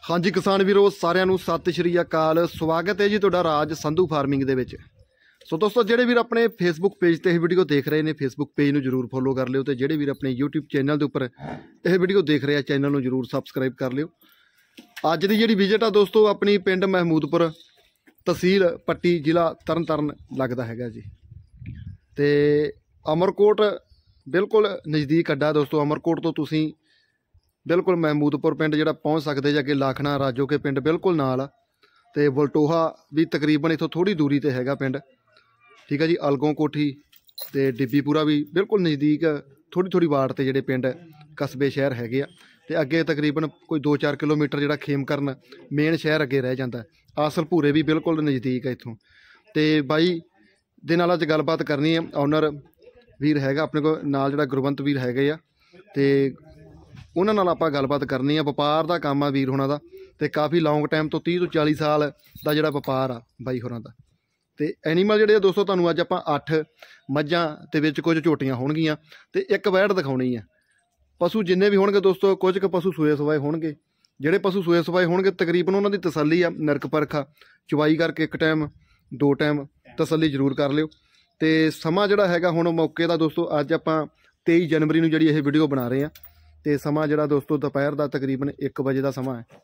हाँ जी किसान वीरो सारिਆਂ ਨੂੰ सत श्री अकाल। स्वागत है जी तुहाडा राज संधू फार्मिंग दे विच। सो दोस्तों ਜਿਹੜੇ ਵੀਰ अपने फेसबुक पेज ਤੇ ਇਹ ਵੀਡੀਓ ਦੇਖ ਰਹੇ ਨੇ फेसबुक पेज ਨੂੰ जरूर फॉलो कर लिओ ਤੇ ਜਿਹੜੇ ਵੀਰ अपने यूट्यूब चैनल ਦੇ ਉੱਪਰ ਇਹ ਵੀਡੀਓ ਦੇਖ ਰਹੇ ਆ चैनल ਨੂੰ जरूर सबसक्राइब कर लिओ। ਅੱਜ ਦੀ ਜਿਹੜੀ ਵਿਜ਼ਿਟ ਆ ਦੋਸਤੋ ਆਪਣੀ ਪਿੰਡ ਮਹਿਮੂਦਪੁਰ तहसील पट्टी ਜ਼ਿਲ੍ਹਾ ਤਰਨਤਾਰਨ लगता हैगा जी। ਤੇ ਅਮਰਕੋਟ बिल्कुल नज़दीक अड्डा दोस्तों। अमरकोट तो तुसीं बिल्कुल महमूदपुर पिंड जिहड़ा पहुँच सकते जे अगे लाखना राजो के पिंड बिल्कुल नाल ते वलटोहा भी तकरीबन इत्थों थोड़ी दूरी ते हैगा पिंड। ठीक है जी। अलगों कोठी ते डिब्बीपुरा भी बिल्कुल नज़दीक थोड़ी थोड़ी वार्ड ते जिहड़े पिंड कस्बे शहर हैगे आ ते अगे तकरीबन कोई 2-4 किलोमीटर जिहड़ा खेमकरन मेन शहर अगे रह जाता। आसल भूरे भी बिल्कुल नज़दीक है इत्थों। ते बाई दे नाल अज गलबात करनी है। ऑनर वीर हैगा अपने को नाल जिहड़ा गुरवंत वीर हैगे आ ते उन्हां नाल आपां गलबात करनी है। वपार दा काम आ वीर होना दा ते काफ़ी लॉन्ग टाइम तो 30 ਤੋਂ 40 साल दा जिहड़ा वपार आ बाई होरां दा। ते एनीमल जिहड़े दोस्तों तुहानूं अज आपां 8 मੱਝਾਂ ते विच कुछ झोटियां होणगीਆਂ ते एक वैड़ दिखाउणी है। पशु जिन्ने भी होणगे दोस्तों कुछ क पशु सूए सवाए होणगे। जिहड़े पशु सूए सवाए होणगे तकरीबन उन्हां दी तसल्ली आ नरक परख चवाई करके एक टाइम 2 टाइम तसल्ली जरूर कर लिओ। तो समा जिहड़ा हैगा हुण मौके दा दोस्तों अज आपां 23 जनवरी नूं जिहड़ी ये वीडियो बना रहे हैं। तो समा जिहड़ा दोस्तों दोपहर का तकरीबन 1 वजे का समा है।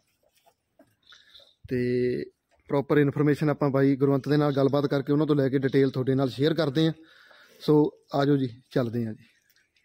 तो प्रॉपर इन्फॉर्मेशन आपां बाई गुरवंत दे नाल गलबात करके उन्हां तों लैके डिटेल तुहाडे नाल शेयर करते हैं। सो आ जाओ जी चलते हैं जी।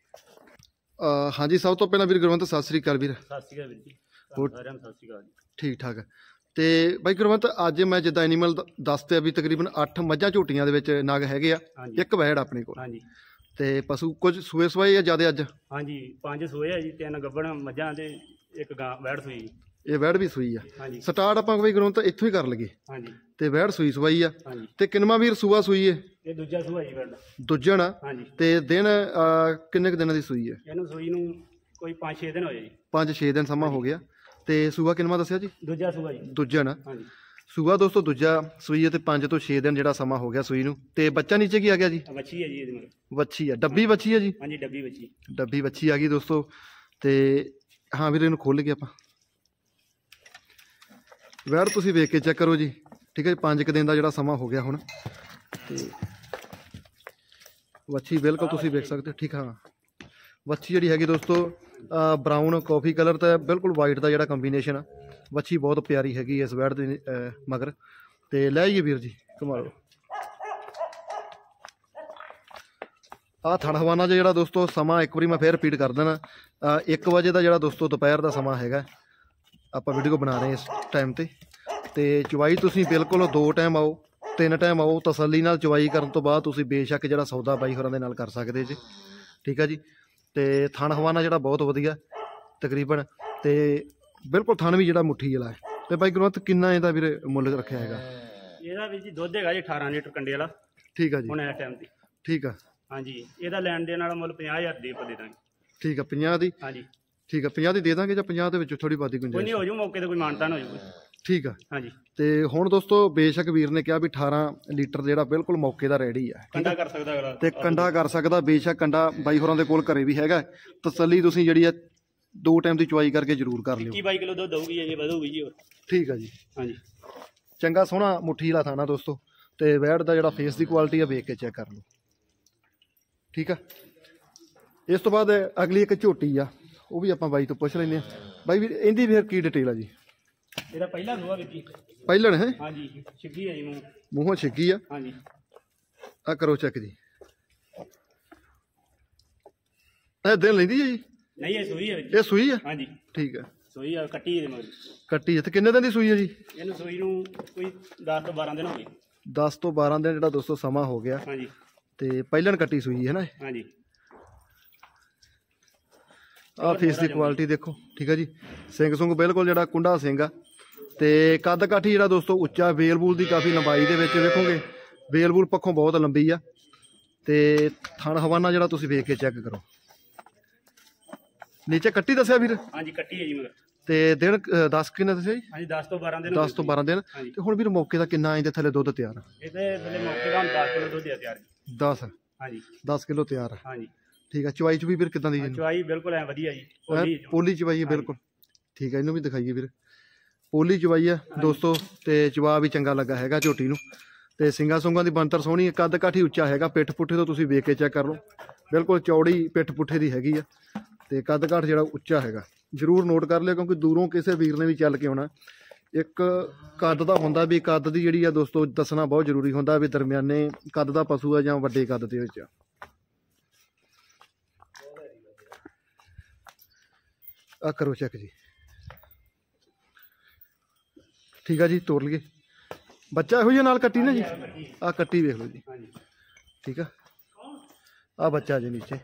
हाँ जी सब तो पहला वीर गुरवंत सत श्री अकाल वीर। सत श्री अकाल वीर जी। सारिआं नूं सत श्री अकाल। ठीक ठाक है। तो बाई गुरवंत अज मैं जिद्दां एनीमल दसते भी तकरीबन 8 मੱਝਾਂ ਝੋਟੀਆਂ ਦੇ ਵਿੱਚ ਨਗ ਹੈਗੇ ਆ। ਇੱਕ ਵੈੜ ਆਪਣੇ ਕੋਲ। ਹਾਂਜੀ। ਤੇ ਪਸ਼ੂ ਕੁਝ ਸੂਏ ਸਵਾਏ ਆ ਜ਼ਿਆਦਾ ਅੱਜ? ਹਾਂਜੀ 5 ਸੂਏ ਆ ਜੀ, 3 ਗੱਭਣ ਮੱਝਾਂ ਤੇ ਇੱਕ ਗਾਂ ਵੈੜ ਸੂਈ। ਇਹ ਵੈੜ ਵੀ ਸੂਈ ਆ। ਹਾਂਜੀ। ਸਟਾਰਟ ਆਪਾਂ ਬਾਈ ਗੁਰਵੰਤ ਇੱਥੋਂ ਹੀ ਕਰ ਲਈਏ। ਹਾਂਜੀ। ਤੇ ਵੈੜ ਸੂਈ ਸਵਾਈ ਆ। ਹਾਂਜੀ। ਤੇ ਕਿੰਨਵਾਂ ਵੀਰ ਸੂਆ ਸੂਈ ਹੈ? ਇਹ ਦੂਜਾ ਸੂਆ ਜੀ ਵੈੜ ਦਾ। ਦੂਜਾ ਨਾ? ਹਾਂਜੀ। ਤੇ ਦਿਨ ਕਿੰਨੇ ਕੁ ਦਿਨਾਂ ਦੀ ਸੂਈ ਹੈ? ਇਹਨੂੰ ਸੂਈ ਨੂੰ ਕੋਈ 5-6 ਦਿਨ ਹੋਏ ਜੀ। 5-6 ਦਿਨ ਸਮਾਂ ਹੋ ਗਿਆ। ਤੇ ਸੂਆ ਕਿੰਨਵਾਂ ਦੱਸਿਆ ਜੀ? ਦੂਜਾ ਸੂਆ ਜੀ। ਦੂਜਾ ਨਾ? ਹਾਂਜੀ। ਸੂਆ ਦੋਸਤੋ ਦੂਜਾ ਸੂਈ ਹੈ ਤੇ 5 ਤੋਂ 6 ਦਿਨ ਜਿਹੜਾ ਸਮਾਂ ਹੋ ਗਿਆ ਸੂਈ ਨੂੰ। ਤੇ ਬੱਚਾ ਨੀਚੇ ਕੀ ਆ ਗਿਆ ਜੀ? ਵੱਛੀ ਹੈ ਜੀ ਇਹਦੇ ਮਗਰ। ਵੱਛੀ ਆ। ਡੱਬੀ ਵੱਛੀ ਆ ਜੀ? ਹਾਂਜੀ ਡੱਬੀ ਵੱਛੀ। ਡੱਬੀ ਵੱਛੀ ਆ ਗਈ ਦੋਸਤੋ। ਤੇ ਹਾਂ ਵੀਰ ਇਹਨੂੰ ਖੋਲ ਲਈਏ ਆਪਾਂ। ਵੈੜ ਤੁਸੀਂ ਵੇਖ ਕੇ ਚੈੱਕ ਕਰੋ ਜੀ। ਠੀਕ ਹੈ ਜੀ। 5 ਦਿਨ ਦਾ ਜਿਹੜਾ ਸਮਾਂ ਹੋ ਗਿਆ ਹੁਣ। ਤੇ ਵੱਛੀ ਬਿਲਕੁਲ ਤੁਸੀਂ ਵੇਖ ਸਕਦੇ ਹੋ। ਠੀਕ ਹਾਂ ਵੱਛੀ ਜਿਹੜੀ ਹੈਗੀ ਦੋਸਤੋ ਬਰਾਊਨ ਕਾਫੀ ਕਲਰ ਤੇ ਬਿਲਕੁਲ ਵਾਈਟ ਦਾ ਜਿਹੜਾ ਕੰਬੀਨੇਸ਼ਨ ਆ। ਵੱਛੀ ਬਹੁਤ ਪਿਆਰੀ ਹੈਗੀ ਇਸ ਵੈੜ ਦੇ ਮਗਰ। ਤੇ ਲੈ ਆਈਏ ਵੀਰ ਜੀ ਘੁਮਾ ਲਓ। ਆਹ ਥਣ ਹਵਾਨਾ ਜਿਹੜਾ ਦੋਸਤੋ ਸਮਾਂ ਇੱਕ ਵਾਰੀ ਮੈਂ ਫੇਰ ਰਿਪੀਟ ਕਰ ਦੇਣਾ 1 ਵਜੇ ਦਾ ਜਿਹੜਾ ਦੋਸਤੋ ਦੁਪਹਿਰ ਦਾ ਸਮਾਂ ਹੈਗਾ। ਆਪਾਂ ਵੀਡੀਓ ਬਣਾ ਰਹੇ ਇਸ ਟਾਈਮ ਤੇ ਚਵਾਈ ਤੁਸੀਂ ਬਿਲਕੁਲ 2 ਟਾਈਮ ਆਓ 3 ਟਾਈਮ ਆਓ ਤਸੱਲੀ ਨਾਲ ਚਵਾਈ ਕਰਨ ਤੋਂ ਬਾਅਦ ਤੁਸੀਂ ਬੇਸ਼ੱਕ ਜਿਹੜਾ ਸੌਦਾ ਬਾਈ ਹੋਰਾਂ ਦੇ ਨਾਲ ਕਰ ਸਕਦੇ ਜੀ। ਠੀਕ ਆ ਜੀ। ਤੇ ਥਣ ਹਵਾਨਾ ਜਿਹੜਾ ਬਹੁਤ ਵਧੀਆ ਤਕਰੀਬਨ ਤੇ ਬਿਲਕੁਲ ਥਣ ਵੀ ਜਿਹੜਾ ਮੁੱਠੀ ਵਾਲਾ ਹੈ। ਤੇ ਬਾਈ ਗੁਰਵੰਤ ਕਿੰਨਾ ਇਹਦਾ ਵੀਰੇ ਮੁੱਲ ਰੱਖਿਆ ਹੈਗਾ? ਇਹਦਾ ਵੀ ਜੀ ਦੁੱਧ ਹੈਗਾ ਜੀ 18 ਲੀਟਰ ਕੰਡੇ ਵਾਲਾ। ਠੀਕ ਆ ਜੀ। ਹੁਣ ਇਸ ਟਾਈਮ ਤੇ ਠੀਕ ਆ। ਹਾਂਜੀ ਇਹਦਾ ਲੈਣ ਦੇ ਨਾਲ ਮੁੱਲ 50,000 ਦੇ ਆਪਾਂ ਦੇ ਦਾਂਗੇ। ਠੀਕ ਆ 50 ਦੀ? ਹਾਂਜੀ ਠੀਕ ਆ 50 ਦੀ ਦੇ ਦਾਂਗੇ ਜਾਂ 50 ਦੇ ਵਿੱਚੋਂ ਥੋੜੀ ਬਾਦੀ ਗੁੰਜਾਇਸ਼? ਕੋਈ ਨਹੀਂ ਹੋ ਜੂ ਮੌਕੇ ਤੇ ਕੋਈ ਮਾਨਤਾਨ ਹੋ ਜੂਗਾ। ਠੀਕ ਆ। ਹਾਂਜੀ। ਤੇ ਹੁਣ ਦੋਸਤੋ ਬੇਸ਼ੱਕ ਵੀਰ ਨੇ ਕਿਹਾ ਵੀ 18 ਲੀਟਰ ਜਿਹੜਾ ਬਿਲਕੁਲ ਮੌਕੇ ਦਾ ਰੈਡੀ ਆ। ਕੰਡਾ ਕਰ ਸਕਦਾ ਅਗਲਾ ਤੇ ਕੰਡਾ ਕਰ ਸਕਦਾ ਬੇਸ਼ੱਕ ਕੰਡਾ ਬਾਈ ਹੋਰਾਂ ਦੇ ਕੋਲ ਘਰੇ ਵੀ ਹੈਗਾ। ਤਸੱਲੀ ਤੁਸੀਂ ਜਿਹੜੀ ਆ 2 ਟਾਈਮ ਦੀ ਚਵਾਈ ਕਰਕੇ ਜ਼ਰੂਰ ਕਰ ਲਿਓ। 22 ਕਿਲੋ ਦੁੱਧ ਦਊਗੀ ਜੀ ਵਧੂਗੀ ਜੀ। ਠੀਕ ਆ ਜੀ। ਹਾਂਜੀ ਚੰਗਾ ਸੋਹਣਾ ਮੁੱਠੀ ਵਾਲਾ ਥਾਣਾ ਦੋਸਤੋ। ਤੇ ਵੈੜ ਦਾ ਜਿਹੜਾ ਫੇਸ ਦੀ ਕੁਆਲਿਟੀ ਆ ਵੇਖ ਕੇ ਚੈੱਕ ਕਰ ਲਓ। ਠੀਕ ਆ। ਇਸ ਤੋਂ ਬਾਅਦ ਅਗਲੀ ਇੱਕ ਝੋਟੀ ਆ ਉਹ ਵੀ ਆਪਾਂ ਬਾਈ ਤੋਂ ਪੁੱਛ ਲੈਂਦੇ ਆ। ਬਾਈ ਵੀਰ ਇਹਦੀ ਫਿਰ ਕੀ ਡਿਟੇਲ ਆ ਜੀ? ਇਹਦਾ ਪਹਿਲਾ ਸੂਆ ਵਿੱਚ ਪਹਿਲਣ ਹੈ? ਹਾਂਜੀ ਛਿੱਗੀ ਹੈ ਜੀ ਮੂੰਹੋਂ ਛਿੱਗੀ ਆ। ਹਾਂਜੀ ਆ ਕਰੋ ਚੈੱਕ ਜੀ। ਇਹ ਦਿਨ ਲੈਂਦੀ ਹੈ ਜੀ? ਨਹੀਂ ਇਹ ਸੂਈ ਹੈ। ਇਹ ਸੂਈ ਆ? ਹਾਂਜੀ ਠੀਕ ਆ। ਸੂਈ ਆ ਕੱਟੀ ਇਹਦੇ ਮਗਰ। ਕੱਟੀ ਤੇ ਕਿੰਨੇ ਦਿਨ ਦੀ ਸੂਈ ਹੈ ਜੀ? ਇਹਨੂੰ ਸੂਈ ਨੂੰ ਕੋਈ 10 ਤੋਂ 12 ਦਿਨ ਹੋ ਗਏ। 10 ਤੋਂ 12 ਦਿਨ ਜਿਹੜਾ ਦੋਸਤੋ ਸਮਾਂ ਹੋ ਗਿਆ। ਹਾਂਜੀ। ਤੇ ਪਹਿਲਣ ਕੱਟੀ ਸੂਈ ਹੈ ਨਾ? ਹਾਂਜੀ। ਆ ਫੇਸ ਦੀ ਕੁਆਲਿਟੀ ਦੇਖੋ। ਠੀਕ ਹੈ ਜੀ। ਸਿੰਘ ਸੁੰਗ ਬਿਲਕੁਲ ਜਿਹੜਾ ਕੁੰਡਾ ਸਿੰਘ ਆ। ਤੇ ਕੱਦ ਕਾਠੀ ਜਿਹੜਾ ਦੋਸਤੋ ਉੱਚਾ ਵੇਲ ਬੂਲ ਦੀ ਕਾਫੀ ਲੰਬਾਈ ਦੇ ਵਿੱਚ ਵੇਖੋਗੇ ਵੇਲ ਬੂਲ ਪੱਖੋਂ ਬਹੁਤ ਲੰਬੀ ਆ। ਤੇ ਥਣ ਹਵਾਨਾ ਜਿਹੜਾ ਤੁਸੀਂ ਵੇਖ ਕੇ ਚੈੱਕ ਕਰੋ। ਨੀਚੇ ਕੱਟੀ ਦੱਸਿਆ ਵੀਰ? ਹਾਂਜੀ ਕੱਟੀ ਹੈ ਜੀ ਮਗਰ। ਤੇ ਦਿਨ 10 ਕਿੰਨਾ ਦੱਸਿਆ ਜੀ? ਹਾਂਜੀ 10 ਤੋਂ 12 ਦਿਨ। 10 ਤੋਂ 12 ਦਿਨ। ਤੇ ਹੁਣ ਵੀਰ ਮੌਕੇ ਦਾ ਕਿੰਨਾ ਇਹਦੇ ਥੱਲੇ ਦੁੱਧ ਤਿਆਰ? ਇਹਦੇ ਥੱਲੇ ਮੌਕੇ ਦਾ 10 ਕਿਲੋ ਦੁੱਧ ਤਿਆਰ। 10? ਹਾਂਜੀ 10 ਕਿਲੋ ਤਿਆਰ। ਹਾਂਜੀ ਠੀਕ ਆ। ਚਵਾਈ ਚ ਵੀ ਵੀਰ ਕਿਦਾਂ ਦੀ? ਚਵਾਈ ਬਿਲਕੁਲ ਐ ਵਧੀਆ ਜੀ। ਪੋਲੀ ਚਵਾਈ ਹੈ ਬਿਲकुल। ठीक है इन्हों भी दिखाइए फिर ਪੋਲੀ ਚਵਾਈ ਆ ਦੋਸਤੋ, ਤੇ ਚਵਾ ਵੀ ਚੰਗਾ ਲੱਗਾ ਹੈਗਾ ਝੋਟੀ ਨੂੰ। ਤੇ ਸਿੰਗਾ ਸੁੰਗਾਂ ਦੀ ਬਣਤਰ ਸੋਹਣੀ, ਕੱਦ ਕਾਠੀ ਉੱਚਾ ਹੈਗਾ। ਪਿੱਠ ਪੁੱਠੇ ਤੋਂ ਤੁਸੀਂ ਵੇਖ ਕੇ ਚੈੱਕ ਕਰ ਲਓ, ਬਿਲਕੁਲ ਚੌੜੀ ਪਿੱਠ ਪੁੱਠੇ ਦੀ ਹੈਗੀ ਆ, ਤੇ ਕੱਦ ਕਾਠ ਜਿਹੜਾ ਉੱਚਾ ਹੈਗਾ। ਜ਼ਰੂਰ ਨੋਟ ਕਰ ਲਿਓ, ਕਿਉਂਕਿ ਦੂਰੋਂ ਕਿਸੇ ਵੀਰ ਨੇ ਵੀ ਚੱਲ ਕੇ ਆਉਣਾ। ਇੱਕ ਕੱਦ ਦਾ ਹੁੰਦਾ ਵੀ, ਕੱਦ ਦੀ ਜਿਹੜੀ ਆ ਦੋਸਤੋ ਦੱਸਣਾ ਬਹੁਤ ਜ਼ਰੂਰੀ ਹੁੰਦਾ ਵੀ ਦਰਮਿਆਨੇ ਕੱਦ ਦਾ ਪਸ਼ੂ ਆ ਜਾਂ ਵੱਡੇ ਕੱਦ ਦੇ ਵਿੱਚ ਆ। ਆ ਕਰੋ ਚੈੱਕ ਜੀ, ਠੀਕ ਆ ਜੀ, ਤੋੜ ਲਈਏ। ਬੱਚਾ ਇਹੋ ਜਿਹਾ ਨਾਲ ਕੱਟੀ ਨਾ ਜੀ, ਆ ਕੱਟੀ ਵੇਖ ਲਓ ਜੀ, ਠੀਕ ਆ। ਆ ਬੱਚਾ ਜੀ ਨੀਚੇ,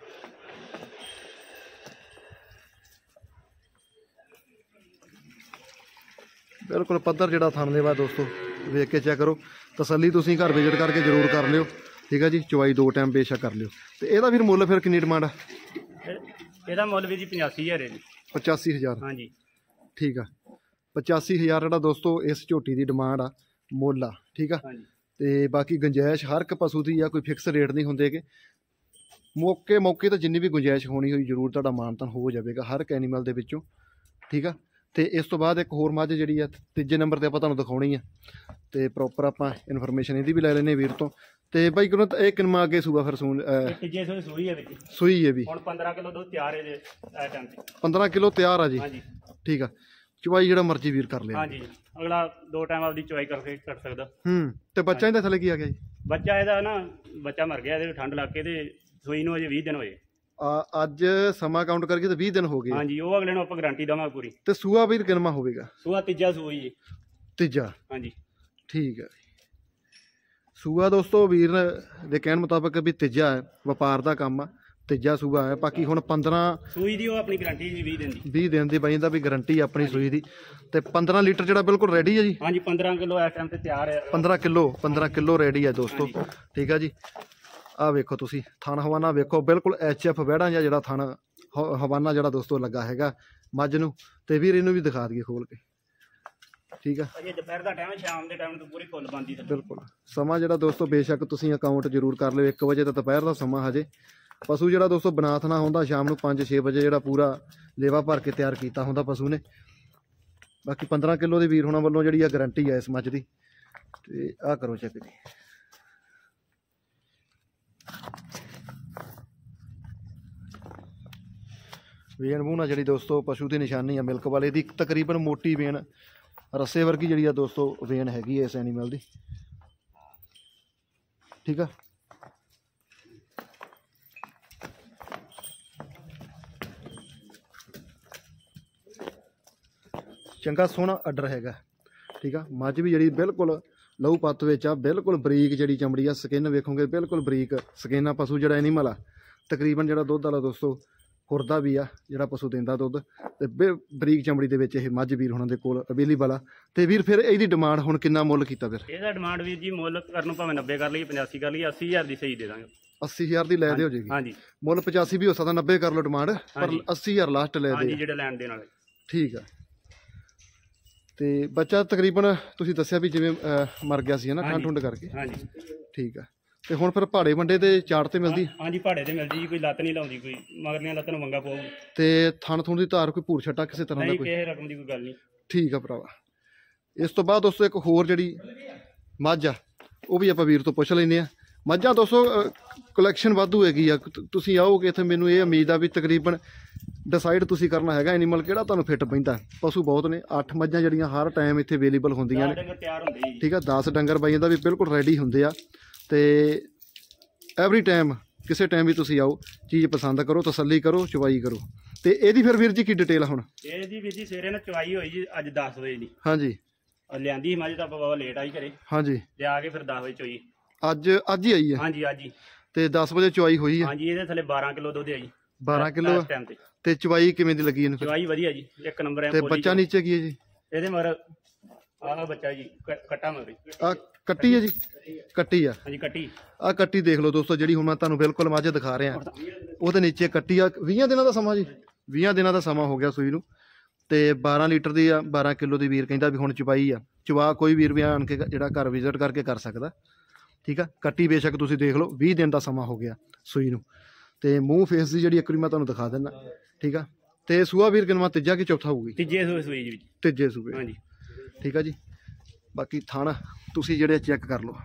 ਬਿਲਕੁਲ ਪੱਧਰ ਜਿਹੜਾ ਥਣ ਦੇ ਵਾ ਦੋਸਤੋ, ਵੇਖ ਕੇ ਚੈੱਕ ਕਰੋ। ਤਸੱਲੀ ਤੁਸੀਂ ਘਰ ਵਿਜ਼ਿਟ ਕਰਕੇ ਜ਼ਰੂਰ ਕਰ ਲਿਓ, ਠੀਕ ਆ ਜੀ। ਚਵਾਈ 2 ਟਾਈਮ ਬੇਸ਼ੱਕ ਕਰ ਲਿਓ। ਤੇ ਇਹਦਾ ਵੀਰ ਮੁੱਲ ਫਿਰ ਕਿੰਨੀ ਡਿਮਾਂਡ ਆ? ਇਹਦਾ ਮੁੱਲ ਵੀ ਜੀ 85,000 ਹੈ ਜੀ। 85,000, ਹਾਂਜੀ ਠੀਕ ਆ। 85,000 ਜਿਹੜਾ ਦੋਸਤੋ ਇਸ ਝੋਟੀ ਦੀ ਡਿਮਾਂਡ ਆ, ਮੁੱਲ ਆ, ਠੀਕ ਆ। ਤੇ ਬਾਕੀ ਗੁੰਜਾਇਸ਼ ਹਰ ਇੱਕ ਪਸ਼ੂ ਦੀ ਆ, ਕੋਈ ਫਿਕਸ ਰੇਟ ਨਹੀਂ ਹੁੰਦੇ ਕਿ ਮੌਕੇ ਤਾਂ ਜਿੰਨੀ ਵੀ ਗੁੰਜਾਇਸ਼ ਹੋਣੀ ਹੋਈ ਜ਼ਰੂਰ ਤੁਹਾਡਾ ਮਾਨਤਾਨ ਹੋ ਜਾਵੇਗਾ ਹਰ ਇੱਕ ਐਨੀਮਲ ਦੇ ਵਿੱਚੋਂ, ਠੀਕ ਆ। ਤੇ ਇਸ ਤੋਂ ਬਾਅਦ ਇੱਕ ਹੋਰ ਮੱਝ ਜਿਹੜੀ ਆ ਤੀਜੇ ਨੰਬਰ ਤੇ ਆਪਾਂ ਤੁਹਾਨੂੰ ਦਿਖਾਉਣੀ ਆ, ਤੇ ਪ੍ਰੋਪਰ ਆਪਾਂ ਇਨਫੋਰਮੇਸ਼ਨ ਇਹਦੀ ਵੀ ਲੈ ਲੈਨੇ ਵੀਰ ਤੋਂ। ਤੇ ਬਾਈ ਕੋਲ ਇਹ ਕਿੰਨਾ ਅੱਗੇ ਸੂਆ ਫਿਰ ਤੀਜੇ ਸੂਈ ਹੈ ਵਿੱਚ, ਸੂਈ ਹੈ ਵੀ ਹੁਣ 15 ਕਿਲੋ ਦੁੱਧ ਤਿਆਰ ਹੈ ਜੀ ਇਸ ਟਾਈਮ ਤੇ। 15 ਕਿਲੋ ਤਿਆਰ ਆ ਜੀ, ਹਾਂਜੀ ਠੀਕ ਆ। ਚਵਾਈ ਜਿਹੜਾ ਮਰਜ਼ੀ ਵੀਰ ਕਰ ਲਿਆ, ਹਾਂਜੀ। ਅਗਲਾ 2 ਟਾਈਮ ਆਪਦੀ ਚਵਾਈ ਕਰਕੇ ਕਰ ਸਕਦਾ। ਤੇ ਬੱਚਾ ਇਹਦੇ ਥੱਲੇ ਕੀ ਆ ਗਿਆ ਜੀ? ਬੱਚਾ ਇਹਦਾ ਨਾ, ਬੱਚਾ ਮਰ ਗਿਆ, ਇਹਦੇ ਠੰਡ ਲੱਗ ਕੇ ਤੇ ਸੂਈ ਨੂੰ ਅਜੇ 20 ਦਿਨ ਹੋਏ। ਅੱਜ ਸਮਾਂ ਕਾਊਂਟ ਕਰਕੇ ਤੇ 20 ਦਿਨ ਹੋ ਗਏ। ਹਾਂਜੀ, ਉਹ ਅਗਲੇ ਨੂੰ ਆਪਾਂ ਗਾਰੰਟੀ ਦਵਾਂਗੇ ਪੂਰੀ। ਤੇ ਸੂਆ ਵੀਰ ਕਿੰਨਾ ਹੋਵੇਗਾ? ਸੂਆ ਤੀਜਾ ਸੂਈ ਜੀ। ਤੀਜਾ, ਹਾਂਜੀ, ਠੀਕ ਹੈ। ਸੂਆ ਦੋਸਤੋ ਵੀਰ ਦੇ ਕਹਿਣ ਮੁਤਾਬਕ ਵੀ ਤੀਜਾ ਹੈ, ਵਪਾਰ ਦਾ ਕੰਮ ਆ, ਤੀਜਾ ਸੂਆ ਹੈ। ਬਾਕੀ ਹੁਣ 15 ਸੂਈ ਦੀ ਉਹ ਆਪਣੀ ਗਾਰੰਟੀ ਜੀ 20 ਦਿਨ ਦੀ। 20 ਦਿਨ ਦੀ ਬਾਈ ਦਾ ਵੀ ਗਾਰੰਟੀ ਆਪਣੀ ਸੂਈ ਦੀ। ਤੇ 15 ਲੀਟਰ ਜਿਹੜਾ ਬਿਲਕੁਲ ਰੈਡੀ ਹੈ ਜੀ। ਹਾਂਜੀ, 15 ਕਿਲੋ ਇਸ ਟਾਈਮ ਤੇ ਤਿਆਰ ਹੈ। 15 ਕਿਲੋ ਰੈਡੀ ਹੈ ਦੋਸਤੋ, ਠੀਕ ਆ ਜੀ। ਆਹ ਵੇਖੋ ਤੁਸੀਂ ਥਣ ਹਵਾਨਾ ਵੇਖੋ, ਬਿਲਕੁਲ HF ਵਹਿੜਾਂ ਜਾਂ ਜਿਹੜਾ ਥਣ ਹਵਾਨਾ ਜਿਹੜਾ ਦੋਸਤੋ ਲੱਗਾ ਹੈਗਾ ਮੱਝ ਨੂੰ। ਤੇ ਵੀਰ ਇਹਨੂੰ ਵੀ ਦਿਖਾ ਦਈਏ ਖੋਲ ਕੇ, ਠੀਕ ਆ। ਅਜੇ ਦੁਪਹਿਰ ਦਾ ਟਾਈਮ, ਸ਼ਾਮ ਦੇ ਟਾਈਮ ਤੋਂ ਪੂਰੀ ਫੁੱਲ ਬੰਦੀ ਤੇ ਬਿਲਕੁਲ ਸਮਾਂ ਜਿਹੜਾ ਦੋਸਤੋ ਬੇਸ਼ੱਕ ਤੁਸੀਂ ਅਕਾਊਂਟ ਜ਼ਰੂਰ ਕਰ ਲਿਓ। 1 ਵਜੇ ਤਾਂ ਦੁਪਹਿਰ ਦਾ ਸਮਾਂ ਹਜੇ। ਪਸ਼ੂ ਜਿਹੜਾ ਦੋਸਤੋ ਬਨਾਥ ਨਾ ਹੁੰਦਾ ਸ਼ਾਮ ਨੂੰ 5-6 ਵਜੇ ਜਿਹੜਾ ਪੂਰਾ ਲੇਵਾ ਭਰ ਕੇ ਤਿਆਰ ਕੀਤਾ ਹੁੰਦਾ ਪਸ਼ੂ ਨੇ। ਬਾਕੀ 15 ਕਿਲੋ ਦੇ ਵੀਰ ਹੋਣਾ ਵੱਲੋਂ ਜਿਹੜੀ ਆ ਗਾਰੰਟੀ ਆ ਇਸ ਮੱਝ ਦੀ। ਤੇ ਆਹ ਕਰੋ ਚੈੱਕ ਜੀ, ਵੇਨ ਮੂੰਹ ਨਾਲ ਜਿਹੜੀ ਦੋਸਤੋ ਪਸ਼ੂ ਦੀ ਨਿਸ਼ਾਨੀ ਆ ਮਿਲਕ ਵਾਲੇ ਦੀ। ਤਕਰੀਬਨ ਮੋਟੀ ਵੇਨ, ਰੱਸੇ ਵਰਗੀ ਜਿਹੜੀ ਆ ਦੋਸਤੋ ਵੇਨ ਹੈਗੀ ਹੈ ਇਸ ਐਨੀਮਲ ਦੀ, ਠੀਕ ਆ। ਚੰਗਾ ਸੋਹਣਾ ਆਰਡਰ ਹੈਗਾ, ਠੀਕ ਆ। ਮੱਝ ਵੀ ਜਿਹੜੀ ਬਿਲਕੁਲ ਲਹੂ ਪੱਤ ਵਿੱਚ ਆ, ਬਿਲਕੁਲ ਬਰੀਕ ਜਿਹੜੀ ਚਮੜੀ ਆ, ਸਕਿਨ ਵੇਖੋਗੇ ਬਿਲਕੁਲ ਬਰੀਕ ਸਕਿਨ ਆ। ਪਸ਼ੂ ਜਿਹੜਾ ਐਨੀਮਲ ਆ ਤਕਰੀਬਨ ਜਿਹੜਾ ਦੁੱਧ ਵਾਲਾ ਦੋਸਤੋ ਖੁਰਦਾ ਵੀ ਆ, ਜਿਹੜਾ ਪਸ਼ੂ ਦਿੰਦਾ ਦੁੱਧ, ਤੇ ਬਰੀਕ ਚਮੜੀ ਦੇ ਵਿੱਚ ਇਹ ਮੱਝ ਵੀਰ ਹੁਣਾਂ ਦੇ ਕੋਲ ਅਵੇਲੇਬਲ ਆ। ਤੇ ਵੀਰ ਫਿਰ ਇਹਦੀ ਡਿਮਾਂਡ ਹੁਣ ਕਿੰਨਾ ਮੁੱਲ ਕੀਤਾ ਫਿਰ? ਇਹਦਾ ਡਿਮਾਂਡ ਵੀਰ ਜੀ ਮੁੱਲ ਕਰਨ ਨੂੰ ਭਾਵੇਂ 90 ਕਰ ਲਈਏ, 85 ਕਰ ਲਈਏ, 80,000 ਦੀ ਸਹੀ ਦੇ ਦਾਂਗੇ। 80,000 ਦੀ ਲੈ ਦੇ ਹੋ ਜਾਏਗੀ। ਹਾਂਜੀ, ਮੁੱਲ 85 ਵੀ ਹੋ ਸਕਦਾ, 90 ਕਰ ਲਓ ਡਿਮਾਂਡ, ਪਰ 80,000 ਲਾਸਟ ਲੈ ਦੇ, ਜਿਹੜਾ ਲੈਣ ਦੇਣ ਵਾਲੇ, ਠੀਕ ਆ। ਤੇ ਬੱਚਾ ਤਕਰੀਬਨ ਤੁਸੀਂ ਦੱਸਿਆ ਵੀ ਜਿਵੇਂ ਮਰ ਗਿਆ ਸੀ ਨਾ ਠੰਡ ਠੁੰਡ ਕਰਕੇ, ਹਾਂਜੀ, ਠੀਕ ਆ। ਤੇ ਹੁਣ ਫਿਰ ਪਹਾੜੇ ਵੰਡੇ ਤੇ ਚਾੜ ਤੇ ਮਿਲਦੀ? ਹਾਂਜੀ, ਪਹਾੜੇ ਤੇ ਮਿਲਦੀ ਜੀ, ਕੋਈ ਲੱਤ ਨਹੀਂ ਲਾਉਂਦੀ, ਕੋਈ ਮਗਰਲੀਆਂ ਲੱਤਾਂ ਨੂੰ ਵੰਗਾ ਪਾਉਗੀ। ਤੇ ਥਣ ਥੁਣ ਦੀ ਧਾਰ ਕੋਈ ਭੂਰ ਛੱਟਾ ਕਿਸੇ ਤਰ੍ਹਾਂ ਦਾ? ਕੋਈ ਕਿਸੇ ਰਕਮ ਦੀ ਕੋਈ ਗੱਲ ਨਹੀਂ, ਠੀਕ ਆ ਭਰਾਵਾ। ਇਸ ਤੋਂ ਬਾਅਦ ਦੋਸਤੋ ਇੱਕ ਹੋਰ ਜਿਹੜੀ ਮੱਝ ਆ ਉਹ ਵੀ ਆਪਾਂ ਵੀਰ ਤੋਂ ਪੁੱਛ ਲੈਂਦੇ ਆ। ਮੱਝਾਂ ਦੋਸਤੋ ਕਲੈਕਸ਼ਨ ਵਾਧੂ ਹੈਗੀ ਆ, ਤੁਸੀਂ ਆਓਗੇ ਇੱਥੇ ਮੈਨੂੰ ਇਹ ਉਮੀਦ ਆ ਵੀ ਤਕਰੀਬਨ ਡਿਸਾਈਡ ਤੁਸੀਂ ਕਰਨਾ ਹੈਗਾ ਐਨੀਮਲ ਕਿਹੜਾ ਤੁਹਾਨੂੰ ਫਿੱਟ ਪੈਂਦਾ। ਪਸ਼ੂ ਬਹੁਤ ਨੇ, 8 ਮੱਝਾਂ ਜਿਹੜੀਆਂ ਹਰ ਟਾਈਮ ਇੱਥੇ ਅਵੇਲੇਬਲ ਹੁੰਦੀਆਂ ਨੇ, ਠੀਕ ਆ। 10 ਡੰਗਰ ਬਾਈਆਂ ਦਾ ਵੀ ਬਿਲਕੁਲ ਰੈਡੀ ਹੁੰਦੇ ਆ। ਤੇ ਐਵਰੀ ਟਾਈਮ ਕਿਸੇ ਟਾਈਮ ਵੀ ਤੁਸੀਂ ਆਓ, ਚੀਜ਼ ਪਸੰਦ ਕਰੋ, ਤਸੱਲੀ ਕਰੋ, ਚਵਾਈ ਕਰੋ। ਤੇ ਇਹਦੀ ਫਿਰ ਵੀਰ ਜੀ ਕੀ ਡਿਟੇਲ ਆ ਹੁਣ? ਇਹਦੀ ਵੀਰ ਜੀ ਸਵੇਰੇ ਨਾਲ ਚਵਾਈ ਹੋਈ ਜੀ ਅੱਜ 10 ਵਜੇ ਦੀ। ਹਾਂਜੀ, ਲਿਆਂਦੀ ਮੱਝ ਤਾਂ ਬਾਬਾ ਲੇਟ ਆਈ ਘਰੇ। ਹਾਂਜੀ, ਤੇ ਆ ਕੇ ਫਿਰ 10 ਵਜੇ ਚੋਈ। ਅੱਜ ਹੀ ਆਈ ਹੈ? ਹਾਂਜੀ, ਅੱਜ ਹੀ। ਤੇ 10 ਵਜੇ ਚਵਾਈ ਹੋਈ ਹੈ? ਹਾਂਜੀ, ਇਹਦੇ ਥੱਲੇ 12 ਕਿਲੋ ਦੁੱਧ ਹੈ ਜੀ। 12 ਕਿਲੋ ਟਾਈਮ ਤੇ ਚਵਾਈ ਕਿਵੇਂ ਦੀ ਲੱਗੀ ਇਹਨੂੰ? ਚਵਾਈ ਵਧੀਆ ਜੀ, ਇੱਕ ਨੰਬਰ ਹੈ। ਤੇ ਬੱਚਾ ਨੀਚੇ ਕੀ ਹੈ ਜੀ ਇਹਦੇ? ਮਰ ਆਹ ਬੱਚਾ ਜੀ ਕੱਟਾ ਮਗਰੀ, ਆ ਕੱਟੀ ਹੈ ਜੀ? ਕੱਟੀ ਆ? ਹਾਂਜੀ, ਕੱਟੀ। ਆ ਕੱਟੀ ਦੇਖ ਲਓ ਦੋਸਤੋ, ਜਿਹੜੀ ਹੁਣ ਮੈਂ ਤੁਹਾਨੂੰ ਬਿਲਕੁਲ ਮੱਝ ਦਿਖਾ ਰਿਹਾ, ਉਹਦੇ ਨੀਚੇ ਕੱਟੀ ਆ। 20 ਦਿਨਾਂ ਦਾ ਸਮਾਂ ਜੀ, 20 ਦਿਨਾਂ ਦਾ ਸਮਾਂ ਹੋ ਗਿਆ ਸੂਈ ਨੂੰ। ਤੇ 12 ਲੀਟਰ ਦੀ ਆ, 12 ਕਿਲੋ ਦੀ ਵੀਰ ਕਹਿੰਦਾ ਵੀ ਹੁਣ ਚਵਾਈ ਆ। ਚਵਾ ਕੋਈ ਵੀਰ ਵੀ ਆਣ ਕੇ ਜਿਹੜਾ ਘਰ ਵਿਜ਼ਿਟ ਕਰਕੇ ਕਰ ਸਕਦਾ, ਠੀਕ ਆ। ਕੱਟੀ ਬੇਸ਼ੱਕ ਤੁਸੀਂ ਦੇਖ ਲਓ, 20 ਦਿਨ ਦਾ ਸਮਾਂ ਹੋ ਗਿਆ ਸੂਈ ਨੂੰ। ਤੇ ਮੂੰਹ ਫੇਸ ਦੀ ਜਿਹੜੀ ਇੱਕ ਵਾਰੀ ਮੈਂ ਤੁਹਾਨੂੰ ਦਿਖਾ ਦਿੰਦਾ, ਠੀਕ ਆ। ਤੇ ਸੂਆ ਵੀਰ ਕਿਨਵਾ, ਤੀਜਾ ਕਿ ਚੌਥਾ ਹੋਊਗੀ? ਤੀਜੇ ਸੂਏ ਜੀ, ਤੀਜੇ ਸੂਏ। ਹਾਂਜੀ, ठीक है जी। बाकी थाना तुसी जेड़े चेक कर लो,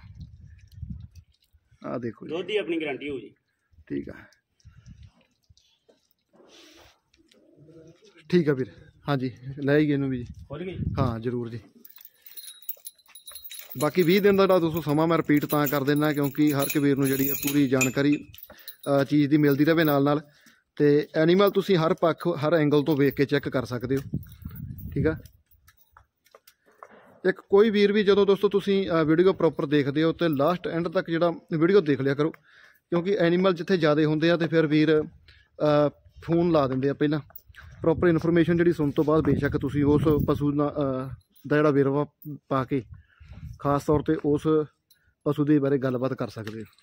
आ देखो दुध की अपनी गारंटी हो जी। ठीक है, ठीक है वीर। हाँ जी, ले गए इनू भी जी, खोल गई। हाँ जरूर जी। बाकी 20 दिन का दोस्तों समा मैं रिपीट तां कर देना क्योंकि हर एक वीर नूं जिहड़ी पूरी जानकारी चीज़ की मिलती रहे नाल ते एनीमल तुसी हर पक्ष हर एंगल तो वेख के चेक कर सकते हो। ठीक है, एक कोई वीर भी जो दोस्तों तुसी वीडियो प्रॉपर देखते हो तो लास्ट एंड तक जिहड़ा वीडियो देख लिया करो क्योंकि एनीमल जिथे ज़्यादा होंदे आ ते फिर वीर फोन ला देंदे आ पहला प्रॉपर इन्फॉर्मेशन जिहड़ी सुन तो बाद बेशक तुसी उस पशु दा जिहड़ा वेरवा पा के खास तौर पर उस पशु के बारे गलबात कर सकते हो।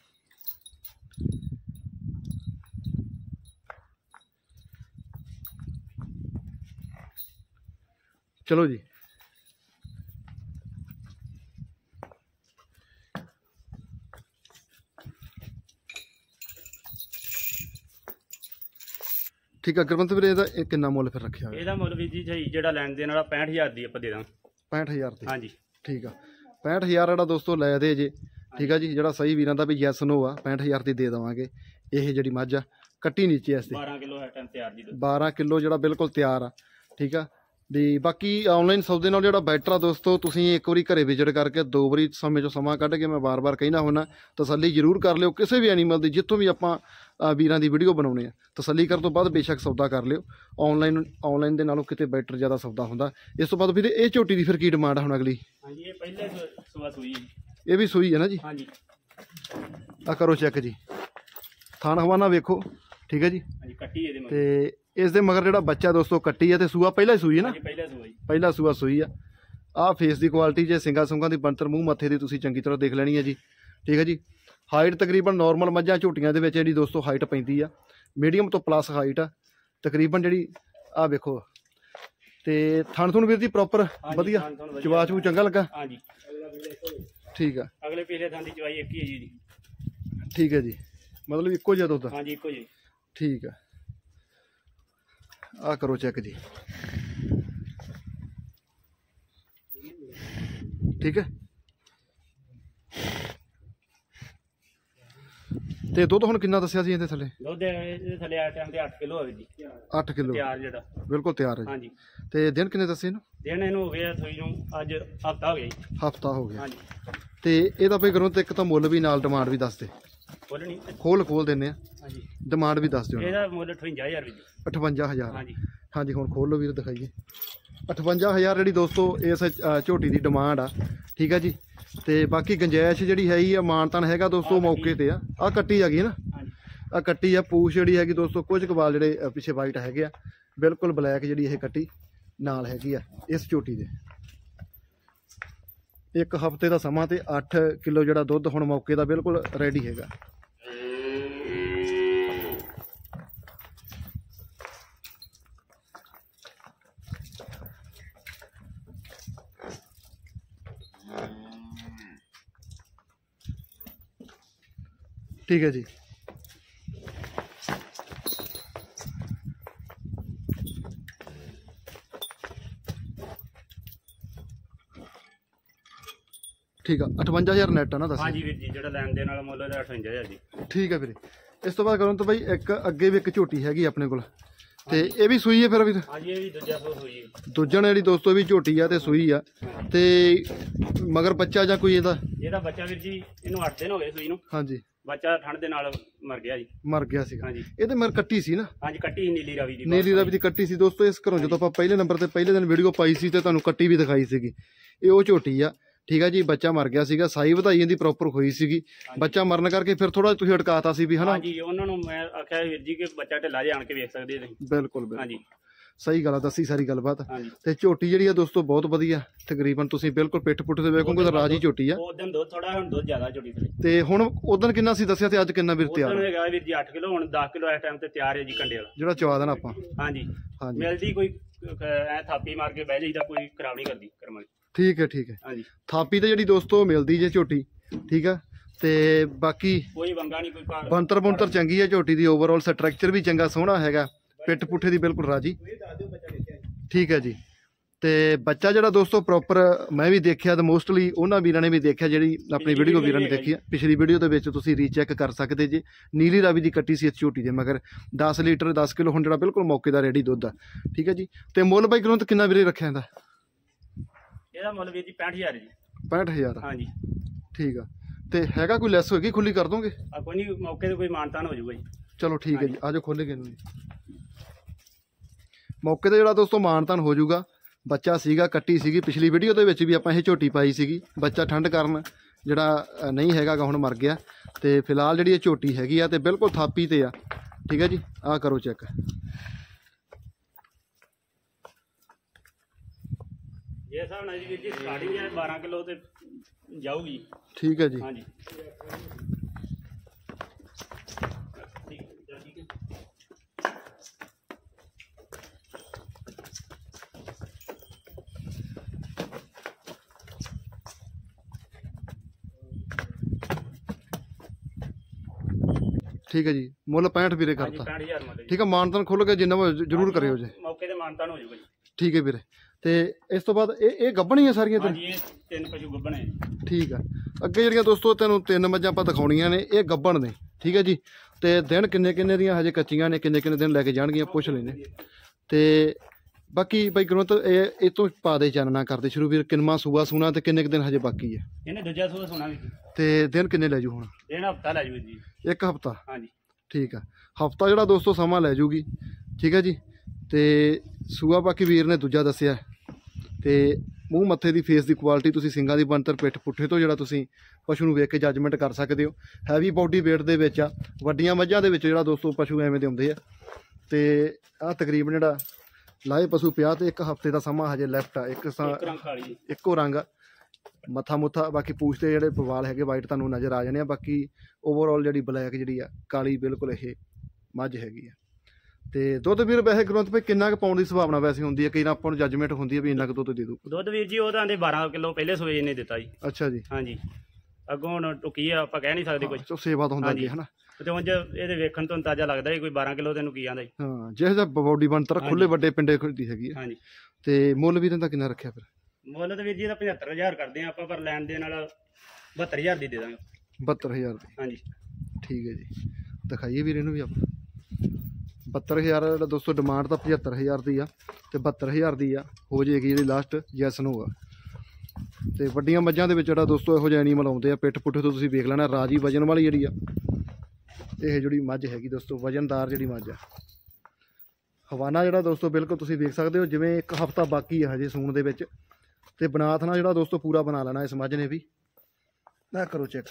चलो जी, ठीक है गुरबंत वीर, ਇਹਦਾ ਕਿੰਨਾ ਮੁੱਲ ਫਿਰ ਰੱਖਿਆ ਹੋਇਆ? ਇਹਦਾ ਮੁੱਲ ਵੀ ਜੀ ਜਿਹੜਾ ਲੈਣ ਦੇਣ ਵਾਲਾ 65000 ਦੀ ਆਪਾਂ ਦੇ ਦਾਂ। 65000 ਦੀ? ਹਾਂਜੀ ਠੀਕ ਆ, 65000 ਜਿਹੜਾ ਦੋਸਤੋ ਲੈ ਦੇ ਜੇ। ਠੀਕ ਆ ਜੀ, ਜਿਹੜਾ ਸਹੀ ਵੀਰਾਂ ਦਾ ਵੀ ਯੈਸ ਨੋ ਆ 65000 ਦੀ ਦੇ ਦੇਵਾਂਗੇ। ਇਹ ਜਿਹੜੀ ਮੱਝ ਆ ਕੱਟੀ ਨੀਚੇ ਇਸ ਤੇ 12 ਕਿਲੋ ਹੈ ਟਾਈਮ ਤਿਆਰ ਜੀ। 12 ਕਿਲੋ ਜਿਹੜਾ ਬਿਲਕੁਲ ਤਿਆਰ ਆ। ਠੀਕ ਆ ਦੀ ਬਾਕੀ ਆਨਲਾਈਨ ਸੌਦੇ ਨਾਲ ਜਿਹੜਾ ਬੈਟਰ ਆ ਦੋਸਤੋ ਤੁਸੀਂ ਇੱਕ ਵਾਰੀ ਘਰੇ ਵਿਜ਼ਿਟ ਕਰਕੇ 2 ਵਾਰੀ ਸਮੇਂ ਚੋਂ ਸਮਾਂ ਕੱਢ ਕੇ, ਮੈਂ ਵਾਰ-ਵਾਰ ਕਹਿਣਾ ਹੁੰਦਾ, ਤਸੱਲੀ ਜ਼ਰੂਰ ਕਰ ਲਿਓ ਕਿਸੇ ਵੀ ਐਨੀਮਲ ਦੀ। ਜਿੱਥੋਂ ਵੀ ਆਪਾਂ ਵੀਰਾਂ ਦੀ ਵੀਡੀਓ ਬਣਾਉਣੇ ਆ ਤਸੱਲੀ ਕਰਨ ਤੋਂ ਬਾਅਦ ਬੇਸ਼ੱਕ ਸੌਦਾ ਕਰ ਲਿਓ। ਆਨਲਾਈਨ ਦੇ ਨਾਲੋਂ ਕਿਤੇ ਬੈਟਰ ਜ਼ਿਆਦਾ ਸੌਦਾ ਹੁੰਦਾ। ਇਸ ਤੋਂ ਬਾਅਦ ਵੀਰੇ ਇਹ ਝੋਟੀ ਦੀ ਫਿਰ ਕੀ ਡਿਮਾਂਡ ਆ ਹੁਣ ਅਗਲੀ? ਹਾਂਜੀ, ਇਹ ਪਹਿਲੇ ਸੂਆ ਸੂਈ। ਇਹ ਵੀ ਸੂਈ ਹੈ ਨਾ ਜੀ? ਹਾਂਜੀ, ਆ ਕਰੋ ਚੈੱਕ ਜੀ, ਥਾਣ ਹਵਾਨਾ ਵੇਖੋ। ਠੀਕ ਹੈ ਜੀ। ਹਾਂਜੀ, ਕੱਟੀ ਇਹਦੇ ਮਗਰ ਤੇ ਇਸ ਦੇ ਮਗਰ ਜਿਹੜਾ ਬੱਚਾ ਦੋਸਤੋ ਕੱਟੀ ਆ ਤੇ ਸੂਆ ਪਹਿਲਾ ਹੀ ਸੂਈ ਹੈ ਨਾ? ਪਹਿਲਾ ਸੂਆ ਜੀ, ਪਹਿਲਾ ਸੂਆ ਸੂਈ ਆ। ਆਹ ਫੇਸ ਦੀ ਕੁਆਲਿਟੀ ਜੇ ਸਿੰਗਾ ਸੁੰਗਾਂ ਦੀ ਬਣਤਰ ਮੂੰਹ ਮੱਥੇ ਦੀ ਤੁਸੀਂ ਚੰਗੀ ਤਰ੍ਹਾਂ ਦੇਖ ਲੈਣੀ ਹੈ ਜੀ। ਠੀਕ ਹੈ ਜੀ। ਹਾਈਟ ਤਕਰੀਬਨ ਨਾਰਮਲ ਮੱਝਾਂ ਝੋਟੀਆਂ ਦੇ ਵਿੱਚ ਜਿਹੜੀ ਦੋਸਤੋ ਹਾਈਟ ਪੈਂਦੀ ਆ ਮੀਡੀਅਮ ਤੋਂ ਪਲੱਸ ਹਾਈਟ ਆ ਤਕਰੀਬਨ ਜਿਹੜੀ। ਆਹ ਵੇਖੋ ਤੇ ਥਣ ਥੁਣ ਵੀਰ ਜੀ ਪ੍ਰੋਪਰ ਵਧੀਆ, ਚਵਾ ਚੂ ਚੰਗਾ ਲੱਗਾ? ਹਾਂਜੀ ਠੀਕ ਆ। ਅਗਲੇ ਪਿਛਲੇ ਥਾਂ ਦੀ ਚਵਾਈ ਇੱਕ ਹੀ ਹੈ ਜੀ। ਠੀਕ ਹੈ ਜੀ, ਮਤਲਬ ਇੱਕੋ ਜਿਹਾ ਦੁੱਧ? ਹਾਂਜੀ, ਇੱਕੋ ਜੀ। ਠੀਕ ਆ, ਆ ਕਰੋ ਚੈੱਕ ਜੀ। ਠੀਕ ਹੈ। ਤੇ ਦੁੱਧ ਹੁਣ ਕਿੰਨਾ ਦੱਸਿਆ ਸੀ ਇਹਦੇ ਥੱਲੇ? ਦੁੱਧ ਇਹਦੇ ਥੱਲੇ ਆ ਟਾਈਮ ਤੇ 8 ਕਿਲੋ ਹੋਵੇ ਜੀ। 8 ਕਿਲੋ ਤਿਆਰ ਜਿਹੜਾ ਬਿਲਕੁਲ ਤਿਆਰ ਹੈ ਜੀ। ਹਾਂਜੀ। ਤੇ ਦਿਨ ਕਿੰਨੇ ਦੱਸੇ ਇਹਨੂੰ? ਦਿਨ ਇਹਨੂੰ ਹੋ ਗਿਆ ਸੂਈ ਨੂੰ ਅੱਜ ਹਫਤਾ ਹੋ ਗਿਆ ਜੀ। ਹਫਤਾ ਹੋ ਗਿਆ। ਹਾਂਜੀ। ਤੇ ਇਹਦਾ ਬਈ ਕਰੋ ਤੇ ਇੱਕ ਤਾਂ ਮੁੱਲ ਵੀ ਨਾਲ ਡਿਮਾਂਡ ਵੀ ਦੱਸ ਦੇ। ਬੋਲ ਨਹੀਂ ਖੋਲ ਦਿੰਨੇ ਆ। ਹਾਂਜੀ, ਡਿਮਾਂਡ ਵੀ ਦੱਸ ਦਿਓ। ਇਹਦਾ ਮੁੱਲ 58000 ਜੀ। 58000? ਹਾਂਜੀ ਹਾਂਜੀ, ਹੁਣ ਖੋਲ ਲਓ ਵੀਰ ਦਿਖਾਈਏ। 58000 ਜਿਹੜੀ ਦੋਸਤੋ ਇਸ ਝੋਟੀ ਦੀ ਡਿਮਾਂਡ ਆ। ਠੀਕ ਆ ਜੀ। ਤੇ ਬਾਕੀ ਗੁੰਜਾਇਸ਼ ਜਿਹੜੀ ਹੈਗੀ ਆ ਮਾਨਤਾਨ ਹੈਗਾ ਦੋਸਤੋ ਮੌਕੇ ਤੇ ਆ। ਆਹ ਕੱਟੀ ਹੈਗੀ ਹੈ ਨਾ? ਹਾਂਜੀ, ਆ ਕੱਟੀ ਆ। ਪੂਛ ਜਿਹੜੀ ਹੈਗੀ ਦੋਸਤੋ ਕੁਝ ਕਬਾਲ ਜਿਹੜੇ ਪਿੱਛੇ ਵਾਈਟ ਹੈਗੇ ਆ, ਬਿਲਕੁਲ ਬਲੈਕ ਜਿਹੜੀ ਇਹ ਕੱਟੀ ਨਾਲ ਹੈਗੀ ਆ ਇਸ ਝੋਟੀ ਦੇ। ਇੱਕ ਹਫ਼ਤੇ ਦਾ ਸਮਾਂ ਤੇ 8 ਕਿਲੋ ਜਿਹੜਾ ਦੁੱਧ ਹੁਣ ਮੌਕੇ ਦਾ ਬਿਲਕੁਲ ਰੈਡੀ ਹੈਗਾ। ठीक है जी। ठीक है, 58000 नैट है ना? हाँ जी वीर जी, जो लैन देन वाला मुੱਲ है 58000 जी। ठीक है वीर। इस तो बाद करो तो भाई एक अगे भी एक झोटी हैगी अपने कोल ते ये भी सूई है फिर वीर? हाँ जी, ये भी दूजा सो सूई है। दूजन जी दोस्तों भी झोटी आ ते सूई आ ते मगर बच्चा ਜਾਂ ਕੋਈ ਇਹਦਾ? ਇਹਦਾ ਬੱਚਾ ਵੀਰ ਜੀ ਇਹਨੂੰ 8 ਦਿਨ ਹੋ ਗਏ ਸੂਈ ਨੂੰ। ਹਾਂਜੀ। ਬੱਚਾ ਠੰਡ ਦੇ ਨਾਲ ਮਰ ਗਿਆ ਜੀ। ਮਰ ਗਿਆ ਸੀਗਾ? ਹਾਂਜੀ। ਇਹਦੇ ਮਰ ਕੱਟੀ ਸੀ ਨਾ? ਹਾਂਜੀ, ਕੱਟੀ ਨੀਲੀ ਰਾਵੀ ਦੀ। ਨੀਲੀ ਰਾਵੀ ਦੀ ਕੱਟੀ ਸੀ ਦੋਸਤੋ। ਇਸ ਘਰੋਂ ਜਦੋਂ ਆਪਾਂ ਪਹਿਲੇ ਨੰਬਰ ਤੇ ਪਹਿਲੇ ਦਿਨ ਵੀਡੀਓ ਪਾਈ ਸੀ ਤੇ ਤੁਹਾਨੂੰ ਕੱਟੀ ਵੀ ਦਿਖਾਈ ਸੀਗੀ। ਇਹ ਉਹ ਝੋਟੀ ਆ। ਠੀਕ ਆ ਜੀ। ਬੱਚਾ ਮਰ ਗਿਆ ਸੀਗਾ, ਸਾਈ ਵਧਾਈ ਇਹਦੀ ਪ੍ਰੋਪਰ ਹੋਈ ਸੀਗੀ। ਬੱਚਾ ਮਰਨ ਕਰਕੇ ਫਿਰ ਥੋੜਾ ਤੁਸੀਂ ਅਟਕਾਤਾ ਸੀ ਵੀ ਹਨਾ? ਹਾਂਜੀ, ਉਹਨਾਂ ਨੂੰ ਮੈਂ ਆਖਿਆ ਵੀਰ ਜੀ ਕਿ ਬੱਚਾ ਢਿੱਲਾ ਜਿਹਾ ਆਣ ਕੇ ਵੇਖ ਸਕਦੇ ਤੁਸੀਂ। ਬਿਲਕੁਲ ਬਿਲਕੁਲ। ਹਾਂਜੀ, ਸਹੀ ਗੱਲ ਆ, ਦੱਸੀ ਸਾਰੀ ਗੱਲਬਾਤ। ਤੇ ਝੋਟੀ ਜਿਹੜੀ ਆ ਦੋਸਤੋ ਬਹੁਤ ਵਧੀਆ। ਤਕਰੀਬਨ ਤੁਸੀਂ ਬਿਲਕੁਲ ਪਿੱਠ ਪੁੱਠ ਤੇ ਵੇਖੋਗੇ ਤਾਂ ਰਾਜੀ ਝੋਟੀ ਆ। ਉਹ ਦਿਨ ਦੁੱਧ ਥੋੜਾ, ਹੁਣ ਦੁੱਧ ਜ਼ਿਆਦਾ ਝੋਟੀ ਤੇ। ਤੇ ਹੁਣ ਉਦੋਂ ਕਿੰਨਾ ਸੀ ਦੱਸਿਆ ਤੇ ਅੱਜ ਕਿੰਨਾ ਵੀਰ ਤਿਆਰ? ਉਦੋਂ ਹੈਗਾ ਵੀਰ ਜੀ 8 ਕਿਲੋ, ਹੁਣ 10 ਕਿਲੋ ਇਸ ਟਾਈਮ ਤੇ ਤਿਆਰ ਹੈ ਜੀ ਕੰਡੇ ਵਾਲਾ ਜਿਹੜਾ ਚਵਾ ਦੇਣਾ ਆਪਾਂ। ਹਾਂਜੀ ਹਾਂਜੀ, ਮਿਲਦੀ ਕੋਈ ਐ ਥਾਪੀ ਮਾਰ ਕੇ ਬਹਿ ਜਾਈਦਾ, ਕੋਈ ਖਰਾਬ ਨਹੀਂ ਕਰਦੀ ਕਰਮ ਵਾਲੀ। ਠੀਕ ਹੈ ਠੀਕ ਹੈ। ਹਾਂਜੀ, ਥਾਪੀ ਤੇ ਜਿਹੜੀ ਦੋਸਤੋ ਮਿਲਦੀ ਜੇ ਝੋਟੀ। ਠੀਕ ਆ। ਤੇ ਬਾਕੀ ਕੋਈ ਵੰਗਾ ਨਹੀਂ, ਕੋਈ ਬੰਤਰ ਬੰਤਰ ਚੰਗੀ ਹੈ ਝੋਟੀ ਦੀ। ਓਵਰਆਲ ਸਟਰਕਚਰ ਵੀ ਚੰਗਾ ਸੋਹਣਾ ਹੈਗਾ। ਪਿੱਠ ਪੁੱਠੇ ਦੀ ਬਿਲਕੁਲ ਰਾਜੀ। ਠੀਕ ਹੈ ਜੀ। ਤੇ ਬੱਚਾ ਜਿਹੜਾ ਦੋਸਤੋ ਪ੍ਰੋਪਰ ਮੈਂ ਵੀ ਦੇਖਿਆ ਤੇ ਮੋਸਟਲੀ ਉਹਨਾਂ ਵੀਰਾਂ ਨੇ ਵੀ ਦੇਖਿਆ, ਜਿਹੜੀ ਆਪਣੀ ਵੀਡੀਓ ਵੀਰਾਂ ਨੇ ਦੇਖੀ ਆ। ਪਿਛਲੀ ਵੀਡੀਓ ਦੇ ਵਿੱਚ ਤੁਸੀਂ ਰੀਚੈਕ ਕਰ ਸਕਦੇ ਜੇ। ਨੀਲੀ ਰਾਵੀ ਦੀ ਕੱਟੀ ਸੀ ਇਸ ਝੋਟੀ ਦੇ ਮਗਰ 10 ਲੀਟਰ 10 ਕਿਲੋ ਹੁਣ ਜਿਹੜਾ ਬਿਲਕੁਲ ਮੌਕੇ ਦਾ ਰੈਡੀ ਦੁੱਧ ਆ। ਠੀਕ ਹੈ ਜੀ। ਤੇ ਮੁੱਲ ਬਾਈ ਗਰੁੰਤ ਕਿੰਨਾ ਵੀਰੇ ਰੱਖਿਆ ਇਹਦਾ ਮੁੱਲ ਵੀਰ ਜੀ 65000 ਜੀ। 65000 ਹਾਂਜੀ ਠੀਕ ਆ। ਤੇ ਹੈਗਾ ਕੋਈ ਲੈਸ ਹੋਏਗੀ, ਖੁੱਲੀ ਕਰ ਦੋਗੇ? ਕੋਈ ਨਹੀਂ, ਮੌਕੇ ਤੇ ਕੋਈ ਮਾਨਤਾਨ ਹੋ ਜਾਊਗਾ ਜੀ। ਚਲੋ ਠੀਕ ਹੈ ਜੀ, ਆਜੋ ਖੋਲੇ ਗਏ ਨੂੰ ਜੀ। ਮੌਕੇ ਤੇ ਜਿਹੜਾ ਦੋਸਤੋ ਮਾਨਤਾਨ ਹੋ ਜਾਊਗਾ। ਬੱਚਾ ਸੀਗਾ, ਕੱਟੀ ਸੀਗੀ, ਪਿਛਲੀ ਵੀਡੀਓ ਦੇ ਵਿੱਚ ਵੀ ਆਪਾਂ ਇਹ ਝੋਟੀ ਪਾਈ ਸੀਗੀ। ਬੱਚਾ ਠੰਡ ਕਾਰਨ ਜਿਹੜਾ ਨਹੀਂ ਹੈਗਾਗਾ ਹੁਣ ਮਰ ਗਿਆ। ਤੇ ਫਿਲਹਾਲ ਜਿਹੜੀ ਇਹ ਝੋਟੀ ਹੈਗੀ ਆ ਤੇ ਬਿਲਕੁਲ ਥਾਪੀ ਤੇ ਆ। ਠੀਕ ਹੈ ਜੀ, ਆਹ ਕਰੋ ਚੈੱਕ। ਇਹ ਹਿਸਾਬ ਨਾਲ ਜੀ ਵੀਰ ਜੀ ਸਟਾਰਟਿੰਗ ਹੈ 12 ਕਿਲੋ ਤੇ ਜਾਊਗੀ। ਠੀਕ ਹੈ ਜੀ। ਹਾਂਜੀ ਠੀਕ ਹੈ ਜੀ। ਮੁੱਲ 65 ਵੀਰੇ ਕਰਤਾ। 65000 ਮੁੱਲ ਜੀ। ਠੀਕ ਹੈ, ਮਾਨਤਾਨ ਖੁੱਲ ਕੇ ਜਿੰਨਾ ਜ਼ਰੂਰ ਕਰਿਓ ਜੀ। ਮੌਕੇ ਤੇ ਮਾਨਤਾਨ ਹੋ ਜਾਊਗਾ ਜੀ। ਠੀਕ ਹੈ ਵੀਰੇ। ਤੇ ਇਸ ਤੋਂ ਬਾਅਦ ਇਹ ਗੱਭਣੀ ਆ ਸਾਰੀਆਂ? ਹਾਂਜੀ ਇਹ 3 ਪਸ਼ੂ ਗੱਭਣ ਹੈ। ਠੀਕ ਆ। ਅੱਗੇ ਜਿਹੜੀਆਂ ਦੋਸਤੋ ਤੈਨੂੰ 3 ਮੱਝਾਂ ਆਪਾਂ ਦਿਖਾਉਣੀਆਂ ਨੇ, ਇਹ ਗੱਭਣ ਨੇ। ਠੀਕ ਹੈ ਜੀ। ਤੇ ਦਿਨ ਕਿੰਨੇ ਕਿੰਨੇ ਦੀਆਂ ਹਜੇ ਕੱਚੀਆਂ ਨੇ, ਕਿੰਨੇ ਕਿੰਨੇ ਦਿਨ ਲੈ ਕੇ ਜਾਣਗੀਆਂ ਪੁੱਛ ਲੈਨੇ। ਤੇ ਬਾਕੀ ਬਾਈ ਗਰੁੰਤ ਇਹ ਤੋਂ ਪਾ ਦੇ ਚਾਨਣਾ ਕਰਦੇ ਸ਼ੁਰੂ ਵੀਰ, ਕਿੰਨਾ ਸੂਆ ਸੂਣਾ ਤੇ ਕਿੰਨੇ ਕੁ ਦਿਨ ਹਜੇ ਬਾਕੀ ਹੈ? ਇਹਨੇ ਦੂਜਾ ਸੂਆ ਸੋਣਾ ਵੀ। ਤੇ ਦਿਨ ਕਿੰਨੇ ਲੈ ਜੂ ਹੁਣ? ਇਹਨੇ ਹਫਤਾ ਲੈ ਜੂ ਜੀ। 1 ਹਫਤਾ? ਹਾਂਜੀ ਠੀਕ ਆ। ਹਫਤਾ ਜਿਹੜਾ ਦੋਸਤੋ ਸਮਾਂ ਲੈ ਜੂਗੀ। ਠੀਕ ਹੈ ਜੀ। ਤੇ ਸੂਆ ਬਾਕੀ ਵੀਰ ਨੇ ਦੂਜਾ ਦੱਸਿਆ। ਤੇ ਮੂੰਹ ਮੱਥੇ ਦੀ ਫੇਸ ਦੀ ਕੁਆਲਿਟੀ ਤੁਸੀਂ ਸਿੰਗਾਂ ਦੀ ਬਣਤਰ ਪਿੱਠ ਪੁੱਠੇ ਤੋਂ ਜਿਹੜਾ ਤੁਸੀਂ ਪਸ਼ੂ ਨੂੰ ਵੇਖ ਕੇ ਜੱਜਮੈਂਟ ਕਰ ਸਕਦੇ ਹੋ। ਹੈਵੀ ਬਾਡੀ ਵੇਟ ਦੇ ਵਿੱਚ ਆ। ਵੱਡੀਆਂ ਮੱਝਾਂ ਦੇ ਵਿੱਚ ਜਿਹੜਾ ਦੋਸਤੋ ਪਸ਼ੂ ਐਵੇਂ ਦੇ ਹੁੰਦੇ ਆ। ਤੇ ਆਹ ਤਕਰੀਬਨ ਜਿਹੜਾ ਲਾਏ ਪਸ਼ੂ ਪਿਆ ਤੇ 1 ਹਫਤੇ ਦਾ ਸਮਾਂ ਹਜੇ ਲੈਫਟ ਆ। ਇੱਕੋ ਰੰਗ ਆ ਮੱਥਾ ਮੁੱਥਾ। ਬਾਕੀ ਪੂਛ ਤੇ ਜਿਹੜੇ ਵਾਲ ਹੈਗੇ ਵਾਈਟ ਤੁਹਾਨੂੰ ਨਜ਼ਰ ਆ ਜਾਣੇ ਆ। ਬਾਕੀ ਓਵਰਆਲ ਜਿਹੜੀ ਬਲੈਕ ਜਿਹੜੀ ਆ ਕਾਲੀ ਬਿਲਕੁਲ ਇਹ ਮੱਝ ਹੈਗੀ ਆ। ਤੇ ਦੁੱਧ ਵੀਰ ਵੈਸੇ ਗਰੁੰਤ ਭਾਈ ਕਿੰਨਾ ਕੁ ਪਾਉਣ ਦੀ ਸੰਭਾਵਨਾ ਵੈਸੇ ਹੁੰਦੀ ਹੈ? ਕਈ ਨਾ ਆਪਾਂ ਨੂੰ ਜੱਜਮੈਂਟ ਹੁੰਦੀ ਹੈ ਵੀ ਇੰਨਾ ਕੁ ਦੁੱਧ ਦੇ ਦੂ। ਦੁੱਧ ਵੀਰ ਜੀ ਉਹ ਤਾਂ 12 ਕਿਲੋ ਪਹਿਲੇ ਸੂਏ ਇਹਨੇ ਦਿੱਤਾ ਜੀ। ਅੱਛਾ ਜੀ। ਹਾਂਜੀ ਅੱਗੋਂ ਹੁਣ ਟੁਕੀ ਆ, ਆਪਾਂ ਕਹਿ ਨਹੀਂ ਸਕਦੇ ਕੁਝ। ਸੇਵਾ ਤਾਂ ਹੁੰਦਾ ਜੀ ਹਨਾ। ਤੇ ਉਂਝ ਇਹਦੇ ਵੇਖਣ ਤੋਂ ਅੰਦਾਜ਼ਾ ਲੱਗਦਾ ਹੈ ਕੋਈ 12 ਕਿਲੋ ਤੈਨੂੰ ਕੀ ਆਂਦਾ ਜੀ। ਹਾਂ ਜਿਹੋ ਜਿਹਾ ਬਾਡੀ ਬਣਤਰ ਖੁੱਲੇ ਵੱਡੇ ਪਿੰਡੇ ਦੀ ਹੈਗੀ ਆ। ਹਾਂਜੀ। ਤੇ ਮੁੱਲ ਵੀਰ ਦਾ ਕਿੰਨਾ ਰੱਖਿਆ ਫਿਰ? ਮੁੱਲ ਤੇ ਵੀਰ ਜੀ ਇਹਦਾ 75000 ਕਰਦੇ ਆ ਆਪਾਂ, ਪਰ ਲੈਣ ਦੇ ਨਾਲ 72000 ਦੀ ਦੇ ਦਾਂਗੇ। 72000 ਦੀ? ਹਾਂਜੀ ਠੀਕ ਹੈ ਜੀ। ਦਿਖਾਈਏ ਵੀਰ ਇਹਨੂੰ ਵੀ ਆਪਾਂ। 72000 ਦਾ ਦੋਸਤੋ ਡਿਮਾਂਡ ਤਾਂ 75000 ਦੀ ਆ ਤੇ 72000 ਦੀ ਆ ਹੋ ਜਾਏਗੀ ਜਿਹੜੀ ਲਾਸਟ ਜੈਸ ਨੂੰ ਆ। ਤੇ ਵੱਡੀਆਂ ਮੱਝਾਂ ਦੇ ਵਿੱਚ ਜਿਹੜਾ ਦੋਸਤੋ ਇਹੋ ਜਿਹੇ ਐਨੀਮਲ ਆਉਂਦੇ ਆ ਪਿੱਠ ਪੁੱਠੇ ਤੋਂ ਤੁਸੀਂ ਵੇਖ ਲੈਣਾ। ਰਾਜੀ ਵਜਨ ਵਾਲੀ ਜਿਹੜੀ ਆ ਇਹ ਜਿਹੜੀ ਮੱਝ ਹੈਗੀ ਦੋਸਤੋ, ਵਜਨਦਾਰ ਜਿਹੜੀ ਮੱਝ ਆ। ਹਵਾਨਾ ਜਿਹੜਾ ਦੋਸਤੋ ਬਿਲਕੁਲ ਤੁਸੀਂ ਵੇਖ ਸਕਦੇ ਹੋ ਜਿਵੇਂ 1 ਹਫਤਾ ਬਾਕੀ ਆ ਹਜੇ ਸੂਣ ਦੇ ਵਿੱਚ। ਤੇ ਬਨਾਥਣਾ ਜਿਹੜਾ ਦੋਸਤੋ ਪੂਰਾ ਬਣਾ ਲੈਣਾ ਇਸ ਮੱਝ ਨੇ ਵੀ। ਨਾ ਕਰੋ ਚੈੱਕ।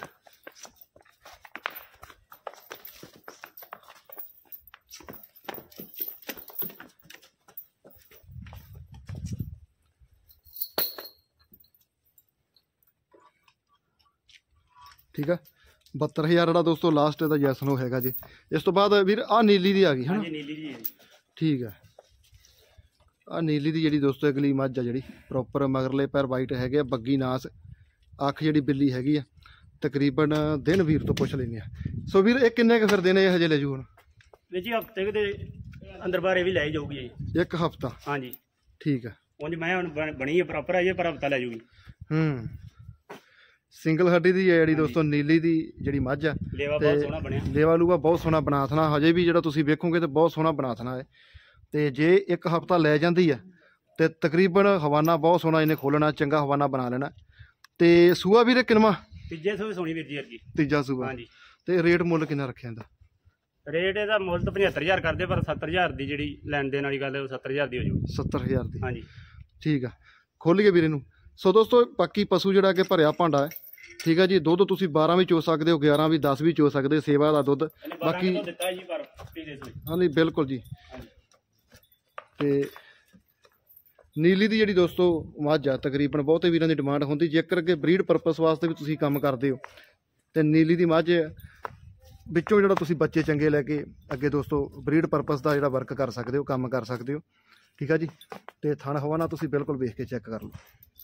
ਠੀਕ ਆ। 72000 ਜਿਹੜਾ ਦੋਸਤੋ ਲਾਸਟ ਇਹਦਾ ਜੈਸ ਨੋ ਹੈਗਾ ਜੀ। ਇਸ ਤੋਂ ਬਾਅਦ ਵੀਰ ਆਹ ਨੀਲੀ ਦੀ ਆ ਗਈ ਹਨਾ? ਨੀਲੀ ਦੀ ਹੈ। ਠੀਕ ਆ। ਆਹ ਨੀਲੀ ਦੀ ਜਿਹੜੀ ਦੋਸਤੋ ਅਗਲੀ ਮੱਝ ਆ ਜਿਹੜੀ ਪ੍ਰੋਪਰ ਮਗਰਲੇ ਪੈਰ ਵਾਈਟ ਹੈਗੇ ਆ, ਬੱਗੀ ਨਾਸ, ਅੱਖ ਜਿਹੜੀ ਬਿੱਲੀ ਹੈਗੀ ਆ। ਤਕਰੀਬਨ ਦਿਨ ਵੀਰ ਤੋਂ ਪੁੱਛ ਲੈਂਦੇ ਆ। ਸੋ ਵੀਰ ਇਹ ਕਿੰਨੇ ਕੁ ਫਿਰ ਦਿਨ ਇਹ ਹਜੇ ਲੈ ਜੂ ਹੁਣ? ਵੀਰ ਜੀ ਹਫਤੇ ਦੇ ਅੰਦਰ ਬਾਰੇ ਵੀ ਲੈ ਜਾਊਗੀ ਜੀ। 1 ਹਫਤਾ? ਹਾਂਜੀ ਠੀਕ ਆ। ਉਂਝ ਮੈਂ ਹੁਣ ਬਣੀ ਹੈ ਪ੍ਰੋਪਰ ਹੈ ਜੀ, ਪਰ ਹਫਤਾ ਲੈ ਜੂਗੀ। ਸਿੰਗਲ ਹੱਡੀ ਦੀ ਹੈ ਜਿਹੜੀ ਦੋਸਤੋ ਨੀਲੀ ਦੀ ਜਿਹੜੀ ਮੱਝ ਆ। ਲੇਵਾ ਬਹੁਤ ਸੋਹਣਾ ਬਣਿਆ। ਲੇਵਾ ਲੂਵਾ ਬਹੁਤ ਸੋਹਣਾ ਬਣਾ ਥਣਾ ਹਜੇ ਵੀ ਜਿਹੜਾ ਤੁਸੀਂ ਵੇਖੋਗੇ ਤੇ ਬਹੁਤ ਸੋਹਣਾ ਬਣਾ ਥਣਾ ਹੈ। ਤੇ ਜੇ 1 ਹਫਤਾ ਲੈ ਜਾਂਦੀ ਆ ਤੇ ਤਕਰੀਬਨ ਹਵਾਨਾ ਬਹੁਤ ਸੋਹਣਾ ਇਹਨੇ ਖੋਲਣਾ, ਚੰਗਾ ਹਵਾਨਾ ਬਣਾ ਲੈਣਾ। ਤੇ ਸੂਆ ਵੀਰੇ ਕਿਨਵਾ? ਤੀਜੇ ਸੂਏ ਸੋਹਣੀ ਵੀਰ ਜੀ ਅਰਗੀ। ਤੀਜਾ ਸੂਆ? ਹਾਂਜੀ। ਤੇ ਰੇਟ ਮੁੱਲ ਕਿੰਨਾ ਰੱਖਿਆ ਇਹਦਾ? ਰੇਟ ਇਹਦਾ ਮੁੱਲ ਤਾਂ 75000 ਕਰਦੇ, ਪਰ 70000 ਦੀ ਜਿਹੜੀ ਲੈਣ ਦੇਣ ਵਾਲੀ ਗੱਲ ਹੈ ਉਹ 70000 ਦੀ ਹੋ ਜੂਗੀ। 70000 ਦੀ? ਹਾਂਜੀ ਠੀਕ ਆ। ਖੋਲੀਏ ਵੀਰੇ ਨੂੰ। ਸੋ ਦੋਸਤੋ ਬਾਕੀ ਪਸ਼ੂ ਜਿਹੜਾ ਕਿ ਭਰਿਆ ਭਾਂਡਾ ਹੈ। ਠੀਕ ਆ ਜੀ। ਦੁੱਧ ਤੁਸੀਂ 12 ਵੀ ਚੋ ਸਕਦੇ ਹੋ, 11 ਵੀ, 10 ਵੀ ਚੋ ਸਕਦੇ ਹੋ। ਸੇਵਾ ਦਾ ਦੁੱਧ ਬਾਕੀ ਦਿੱਤਾ ਜੀ ਪਰ ਪਿਛਲੇ ਸੂਏ। ਹਾਂਜੀ ਬਿਲਕੁਲ ਜੀ। ਤੇ ਨੀਲੀ ਦੀ ਜਿਹੜੀ ਦੋਸਤੋ ਮੱਝ ਆ ਤਕਰੀਬਨ ਬਹੁਤੇ ਵੀਰਾਂ ਦੀ ਡਿਮਾਂਡ ਹੁੰਦੀ, ਜੇਕਰ ਅੱਗੇ ਬਰੀਡ ਪਰਪਸ ਵਾਸਤੇ ਵੀ ਤੁਸੀਂ ਕੰਮ ਕਰਦੇ ਹੋ ਤੇ ਨੀਲੀ ਦੀ ਮੱਝ ਵਿੱਚੋਂ ਜਿਹੜਾ ਤੁਸੀਂ ਬੱਚੇ ਚੰਗੇ ਲੈ ਕੇ ਅੱਗੇ ਦੋਸਤੋ ਬਰੀਡ ਪਰਪਸ ਦਾ ਜਿਹੜਾ ਵਰਕ ਕਰ ਸਕਦੇ ਹੋ, ਕੰਮ ਕਰ ਸਕਦੇ ਹੋ। ਠੀਕ ਆ ਜੀ। ਤੇ ਥਣ ਹਵਾਨਾ ਤੁਸੀਂ ਬਿਲਕੁਲ ਵੇਖ ਕੇ ਚੈੱਕ ਕਰ ਲਓ।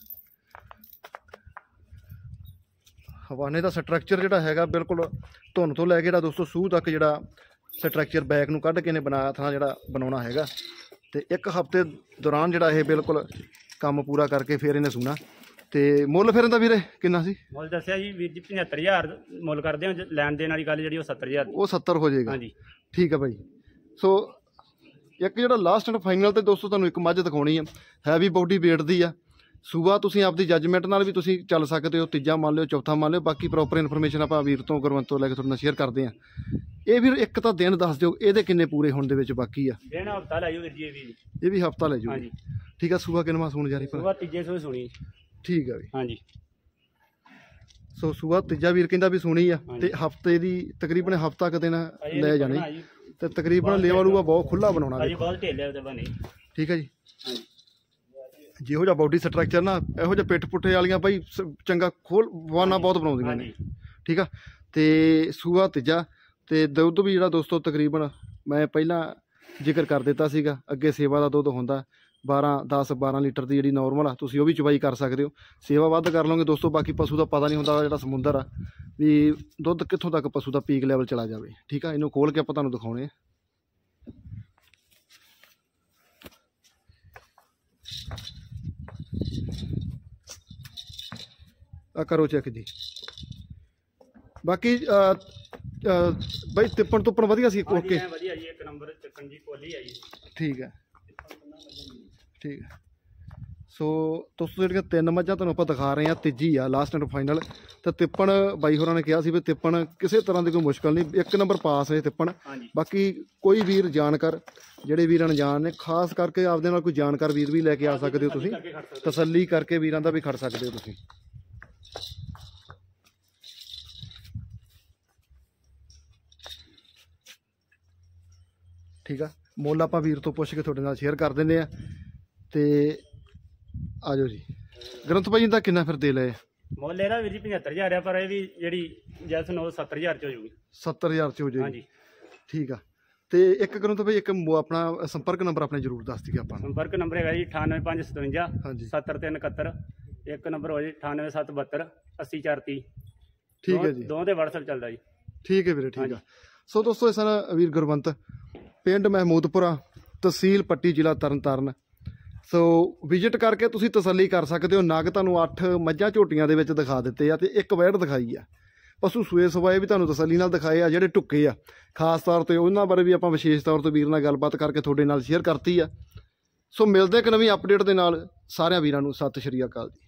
ਹਵਾਨੇ ਦਾ ਸਟਰਕਚਰ ਜਿਹੜਾ ਹੈਗਾ ਬਿਲਕੁਲ ਧੁੰਨ ਤੋਂ ਲੈ ਕੇ ਜਿਹੜਾ ਦੋਸਤੋ ਸੂਹ ਤੱਕ ਜਿਹੜਾ ਸਟਰਕਚਰ ਬੈਕ ਨੂੰ ਕੱਢ ਕੇ ਨੇ ਬਣਾਇਆ ਥਾਂ ਜਿਹੜਾ ਬਣਾਉਣਾ ਹੈਗਾ। ਤੇ 1 ਹਫਤੇ ਦੌਰਾਨ ਜਿਹੜਾ ਇਹ ਬਿਲਕੁਲ ਕੰਮ ਪੂਰਾ ਕਰਕੇ ਫਿਰ ਇਹਨੇ ਸੂਣਾ। ਤੇ ਮੁੱਲ ਫਿਰ ਇਹਦਾ ਵੀਰੇ ਕਿੰਨਾ ਸੀ? ਮੁੱਲ ਦੱਸਿਆ ਜੀ ਵੀਰ ਜੀ 75,000 ਮੁੱਲ ਕਰਦੇ ਹੋ, ਲੈਣ ਦੇਣ ਵਾਲੀ ਗੱਲ ਜਿਹੜੀ ਉਹ 70,000 ਉਹ 70 ਹੋ ਜਾਏਗਾ। ਹਾਂਜੀ ਠੀਕ ਆ ਭਾਈ। ਸੋ ਇੱਕ ਜਿਹੜਾ ਲਾਸਟ ਐਂਡ ਫਾਈਨਲ ਤੇ ਦੋਸਤੋ ਤੁਹਾਨੂੰ ਇੱਕ ਮੱਝ ਦਿਖਾਉਣੀ ਆ, ਹੈਵੀ ਬੋਡੀ ਵੇਟ ਦੀ ਆ। ਸੂਬਾ ਤੁਸੀਂ ਆਪਦੀ ਜੱਜਮੈਂਟ ਨਾਲ ਵੀ ਤੁਸੀਂ ਚੱਲ ਸਕਦੇ ਹੋ, ਤੀਜਾ ਮੰਨ ਲਿਓ, ਚੌਥਾ ਮੰਨ ਲਿਓ, ਬਾਕੀ ਪ੍ਰੋਪਰ ਇਨਫੋਰਮੇਸ਼ਨ ਆਪਾਂ ਵੀਰ ਤੋਂ ਗੁਰਵੰਤ ਤੋਂ ਲੈ ਕੇ ਤੁਹਾਡੇ ਨਾਲ ਸ਼ੇਅਰ ਕਰਦੇ ਆ। ਇਹ ਵੀਰ ਇੱਕ ਤਾਂ ਦਿਨ ਦੱਸ ਦਿਓ ਇਹਦੇ ਕਿੰਨੇ ਪੂਰੇ ਹੋਣ ਦੇ ਵਿੱਚ ਬਾਕੀ ਆ? ਦਿਨ ਹਫਤਾ ਲੈ ਜਾਓ ਵੀਰ ਜੀ ਇਹ ਵੀ ਹਫਤਾ ਲੈ ਜਾਓ। ਹਾਂਜੀ ਠੀਕ ਆ। ਸੂਬਾ ਕਿੰਨਵਾਂ ਸੂਣ ਜਾਰੀ ਪਰ? ਸੁਬਾ ਤੀਜੇ ਸੂਏ ਸੁਣੀ। ਠੀਕ ਆ ਵੀ। ਹਾਂਜੀ ਸੋ ਸੂਬਾ ਤੀਜਾ ਵੀਰ ਕਹਿੰਦਾ ਵੀ ਸੁਣੀ ਆ ਤੇ ਹਫਤੇ ਦੀ ਤਕਰੀਬਨ ਹਫਤਾ ਕੁ ਦਿਨ ਲੈ ਜਾਣੇ ਤੇ ਤਕਰੀਬਨ ਲੇਵਲੂਗਾ ਬਹੁਤ ਖੁੱਲਾ ਬਣਾਉਣਾ। ਅਜੇ ਬਹੁਤ ਢੇਲੇ ਉਹਦੇ ਬਣੇ। ਠੀਕ ਹੈ ਜੀ। ਜਿਹੋ ਜਿਹਾ ਬਾਡੀ ਸਟਰਕਚਰ ਨਾ, ਇਹੋ ਜਿਹਾ ਪਿੱਠ ਪੁੱਠੇ ਵਾਲੀਆਂ ਭਾਈ ਚੰਗਾ ਖੋਲ ਵਾਨਾ ਬਹੁਤ ਬਣਾਉਂਦੀਆਂ ਨੇ। ਠੀਕ ਆ। ਤੇ ਸੂਆ ਤੀਜਾ ਤੇ ਦੁੱਧ ਵੀ ਜਿਹੜਾ ਦੋਸਤੋ ਤਕਰੀਬਨ ਮੈਂ ਪਹਿਲਾਂ ਜ਼ਿਕਰ ਕਰ ਦਿੱਤਾ ਸੀਗਾ, ਅੱਗੇ ਸੇਵਾ ਦਾ ਦੁੱਧ ਹੁੰਦਾ 10-12 ਲੀਟਰ ਦੀ ਜਿਹੜੀ ਨੋਰਮਲ ਆ, ਤੁਸੀਂ ਉਹ ਵੀ ਚਵਾਈ ਕਰ ਸਕਦੇ ਹੋ। ਸੇਵਾ ਵੱਧ ਕਰ ਲਓਗੇ ਦੋਸਤੋ, ਬਾਕੀ ਪਸ਼ੂ ਦਾ ਪਤਾ ਨਹੀਂ ਹੁੰਦਾ ਜਿਹੜਾ ਸਮੁੰਦਰ ਆ ਵੀ ਦੁੱਧ ਕਿੱਥੋਂ ਤੱਕ ਪਸ਼ੂ ਦਾ ਪੀਕ ਲੈਵਲ ਚਲਾ ਜਾਵੇ। ਠੀਕ ਆ। ਇਹਨੂੰ ਖੋਲ ਕੇ ਆਪਾਂ ਤੁਹਾਨੂੰ ਦਿਖਾਉਣੇ ਆ। ਆ ਕਰੋ ਚੈੱਕ ਜੀ। ਬਾਕੀ ਬਾਈ ਤਿੱਪਣ ਤੁੱਪਣ ਵਧੀਆ ਸੀ? ਓਕੇ ਵਧੀਆ ਜੀ, ਇੱਕ ਨੰਬਰ ਚੱਕਣ ਜੀ ਕੋਲੀ ਆ ਜੀ। ਠੀਕ ਹੈ ਠੀਕ ਹੈ। ਸੋ ਦੋਸਤੋ ਜਿਹੜੀਆਂ 3 ਮੱਝਾਂ ਤੁਹਾਨੂੰ ਆਪਾਂ ਦਿਖਾ ਰਹੇ ਹਾਂ, ਤੀਜੀ ਆ ਲਾਸਟ ਐਂਡ ਫਾਈਨਲ। ਤੇ ਤਿੱਪਣ ਬਾਈ ਹੋਰਾਂ ਨੇ ਕਿਹਾ ਸੀ ਵੀ ਤਿੱਪਣ ਕਿਸੇ ਤਰ੍ਹਾਂ ਦੀ ਕੋਈ ਮੁਸ਼ਕਲ ਨਹੀਂ, 1 ਨੰਬਰ ਪਾਸ ਹੈ ਤਿੱਪਣ। ਬਾਕੀ ਕੋਈ ਵੀਰ ਜਾਣਕਾਰ ਜਿਹੜੇ ਵੀਰ ਅਣਜਾਣ ਨੇ, ਖਾਸ ਕਰਕੇ ਆਪਦੇ ਨਾਲ ਕੋਈ ਜਾਣਕਾਰ ਵੀਰ ਵੀ ਲੈ ਕੇ ਆ ਸਕਦੇ ਹੋ ਤੁਸੀਂ, ਤਸੱਲੀ ਕਰਕੇ ਵੀਰਾਂ ਦਾ ਵੀ ਖੜ ਸਕਦੇ ਹੋ ਤੁਸੀਂ। ਠੀਕ ਆ। ਮੁੱਲ ਆਪਾਂ ਵੀਰ ਤੋਂ ਪੁੱਛ ਕੇ ਤੁਹਾਡੇ ਨਾਲ ਸ਼ੇਅਰ ਕਰ ਦਿੰਦੇ ਆ। ਤੇ ਆ ਜਾਓ ਜੀ। ਗ੍ਰੰਥ ਭਾਈ ਦਾ ਕਿੰਨਾ ਫਿਰ ਦੇ ਲਏ? ਮੁੱਲ ਇਹਦਾ ਵੀਰ ਜੀ 75,000 ਆ, ਪਰ ਇਹ ਵੀ ਜਿਹੜੀ ਜੈਸਨ ਉਹ 70,000 ਚ ਹੋ ਜੂਗੀ। 70,000 ਚ ਹੋ ਜਾਏਗੀ। ਹਾਂਜੀ ਠੀਕ ਆ। ਤੇ ਇੱਕ ਗ੍ਰੰਥ ਭਾਈ ਇੱਕ ਆਪਣਾ ਸੰਪਰਕ ਨੰਬਰ ਆਪਣੇ ਜ਼ਰੂਰ ਦੱਸ ਦਈਏ ਆਪਾਂ। ਸੰਪਰਕ ਨੰਬਰ ਹੈਗਾ ਜੀ 98557 ਹਾਂਜੀ 70371। ਇੱਕ ਨੰਬਰ ਹੋ ਜੀ 98772 80430। ਠੀਕ ਹੈ ਜੀ। ਦੋਵਾਂ ਦੇ WhatsApp ਚੱਲਦਾ ਜੀ। ਠੀਕ ਹੈ ਵੀਰੇ। ਠੀਕ ਆ। ਸੋ ਦੋਸਤੋ ਇਸ ਨਾਲ ਵੀਰ ਗੁਰਵੰਤ, ਪਿੰਡ ਮਹਿਮੂਦਪੁਰਾ, ਤਹਿਸੀਲ ਪੱਟੀ, ਜ਼ਿਲ੍ਹਾ ਤਰਨਤਾਰਨ। ਸੋ ਵਿਜ਼ਿਟ ਕਰਕੇ ਤੁਸੀਂ ਤਸੱਲੀ ਕਰ ਸਕਦੇ ਹੋ। ਨਗ ਤੁਹਾਨੂੰ 8 ਮੱਝਾਂ ਝੋਟੀਆਂ ਦੇ ਵਿੱਚ ਦਿਖਾ ਦਿੱਤੇ ਆ ਤੇ ਇੱਕ ਵੈੜ ਦਿਖਾਈ ਆ। ਪਸ਼ੂ ਸੂਏ ਸਵਾਏ ਵੀ ਤੁਹਾਨੂੰ ਤਸੱਲੀ ਨਾਲ ਦਿਖਾਏ ਆ। ਜਿਹੜੇ ਢੁੱਕੇ ਆ ਖਾਸ ਤੌਰ 'ਤੇ ਉਹਨਾਂ ਬਾਰੇ ਵੀ ਆਪਾਂ ਵਿਸ਼ੇਸ਼ ਤੌਰ 'ਤੇ ਵੀਰ ਨਾਲ ਗੱਲਬਾਤ ਕਰਕੇ ਤੁਹਾਡੇ ਨਾਲ ਸ਼ੇਅਰ ਕਰਤੀ ਆ। ਸੋ ਮਿਲਦੇ ਇੱਕ ਨਵੀਂ ਅਪਡੇਟ ਦੇ ਨਾਲ। ਸਾਰਿਆਂ ਵੀਰਾਂ ਨੂੰ ਸਤਿ ਸ਼੍ਰੀ ਅਕਾਲ ਜੀ।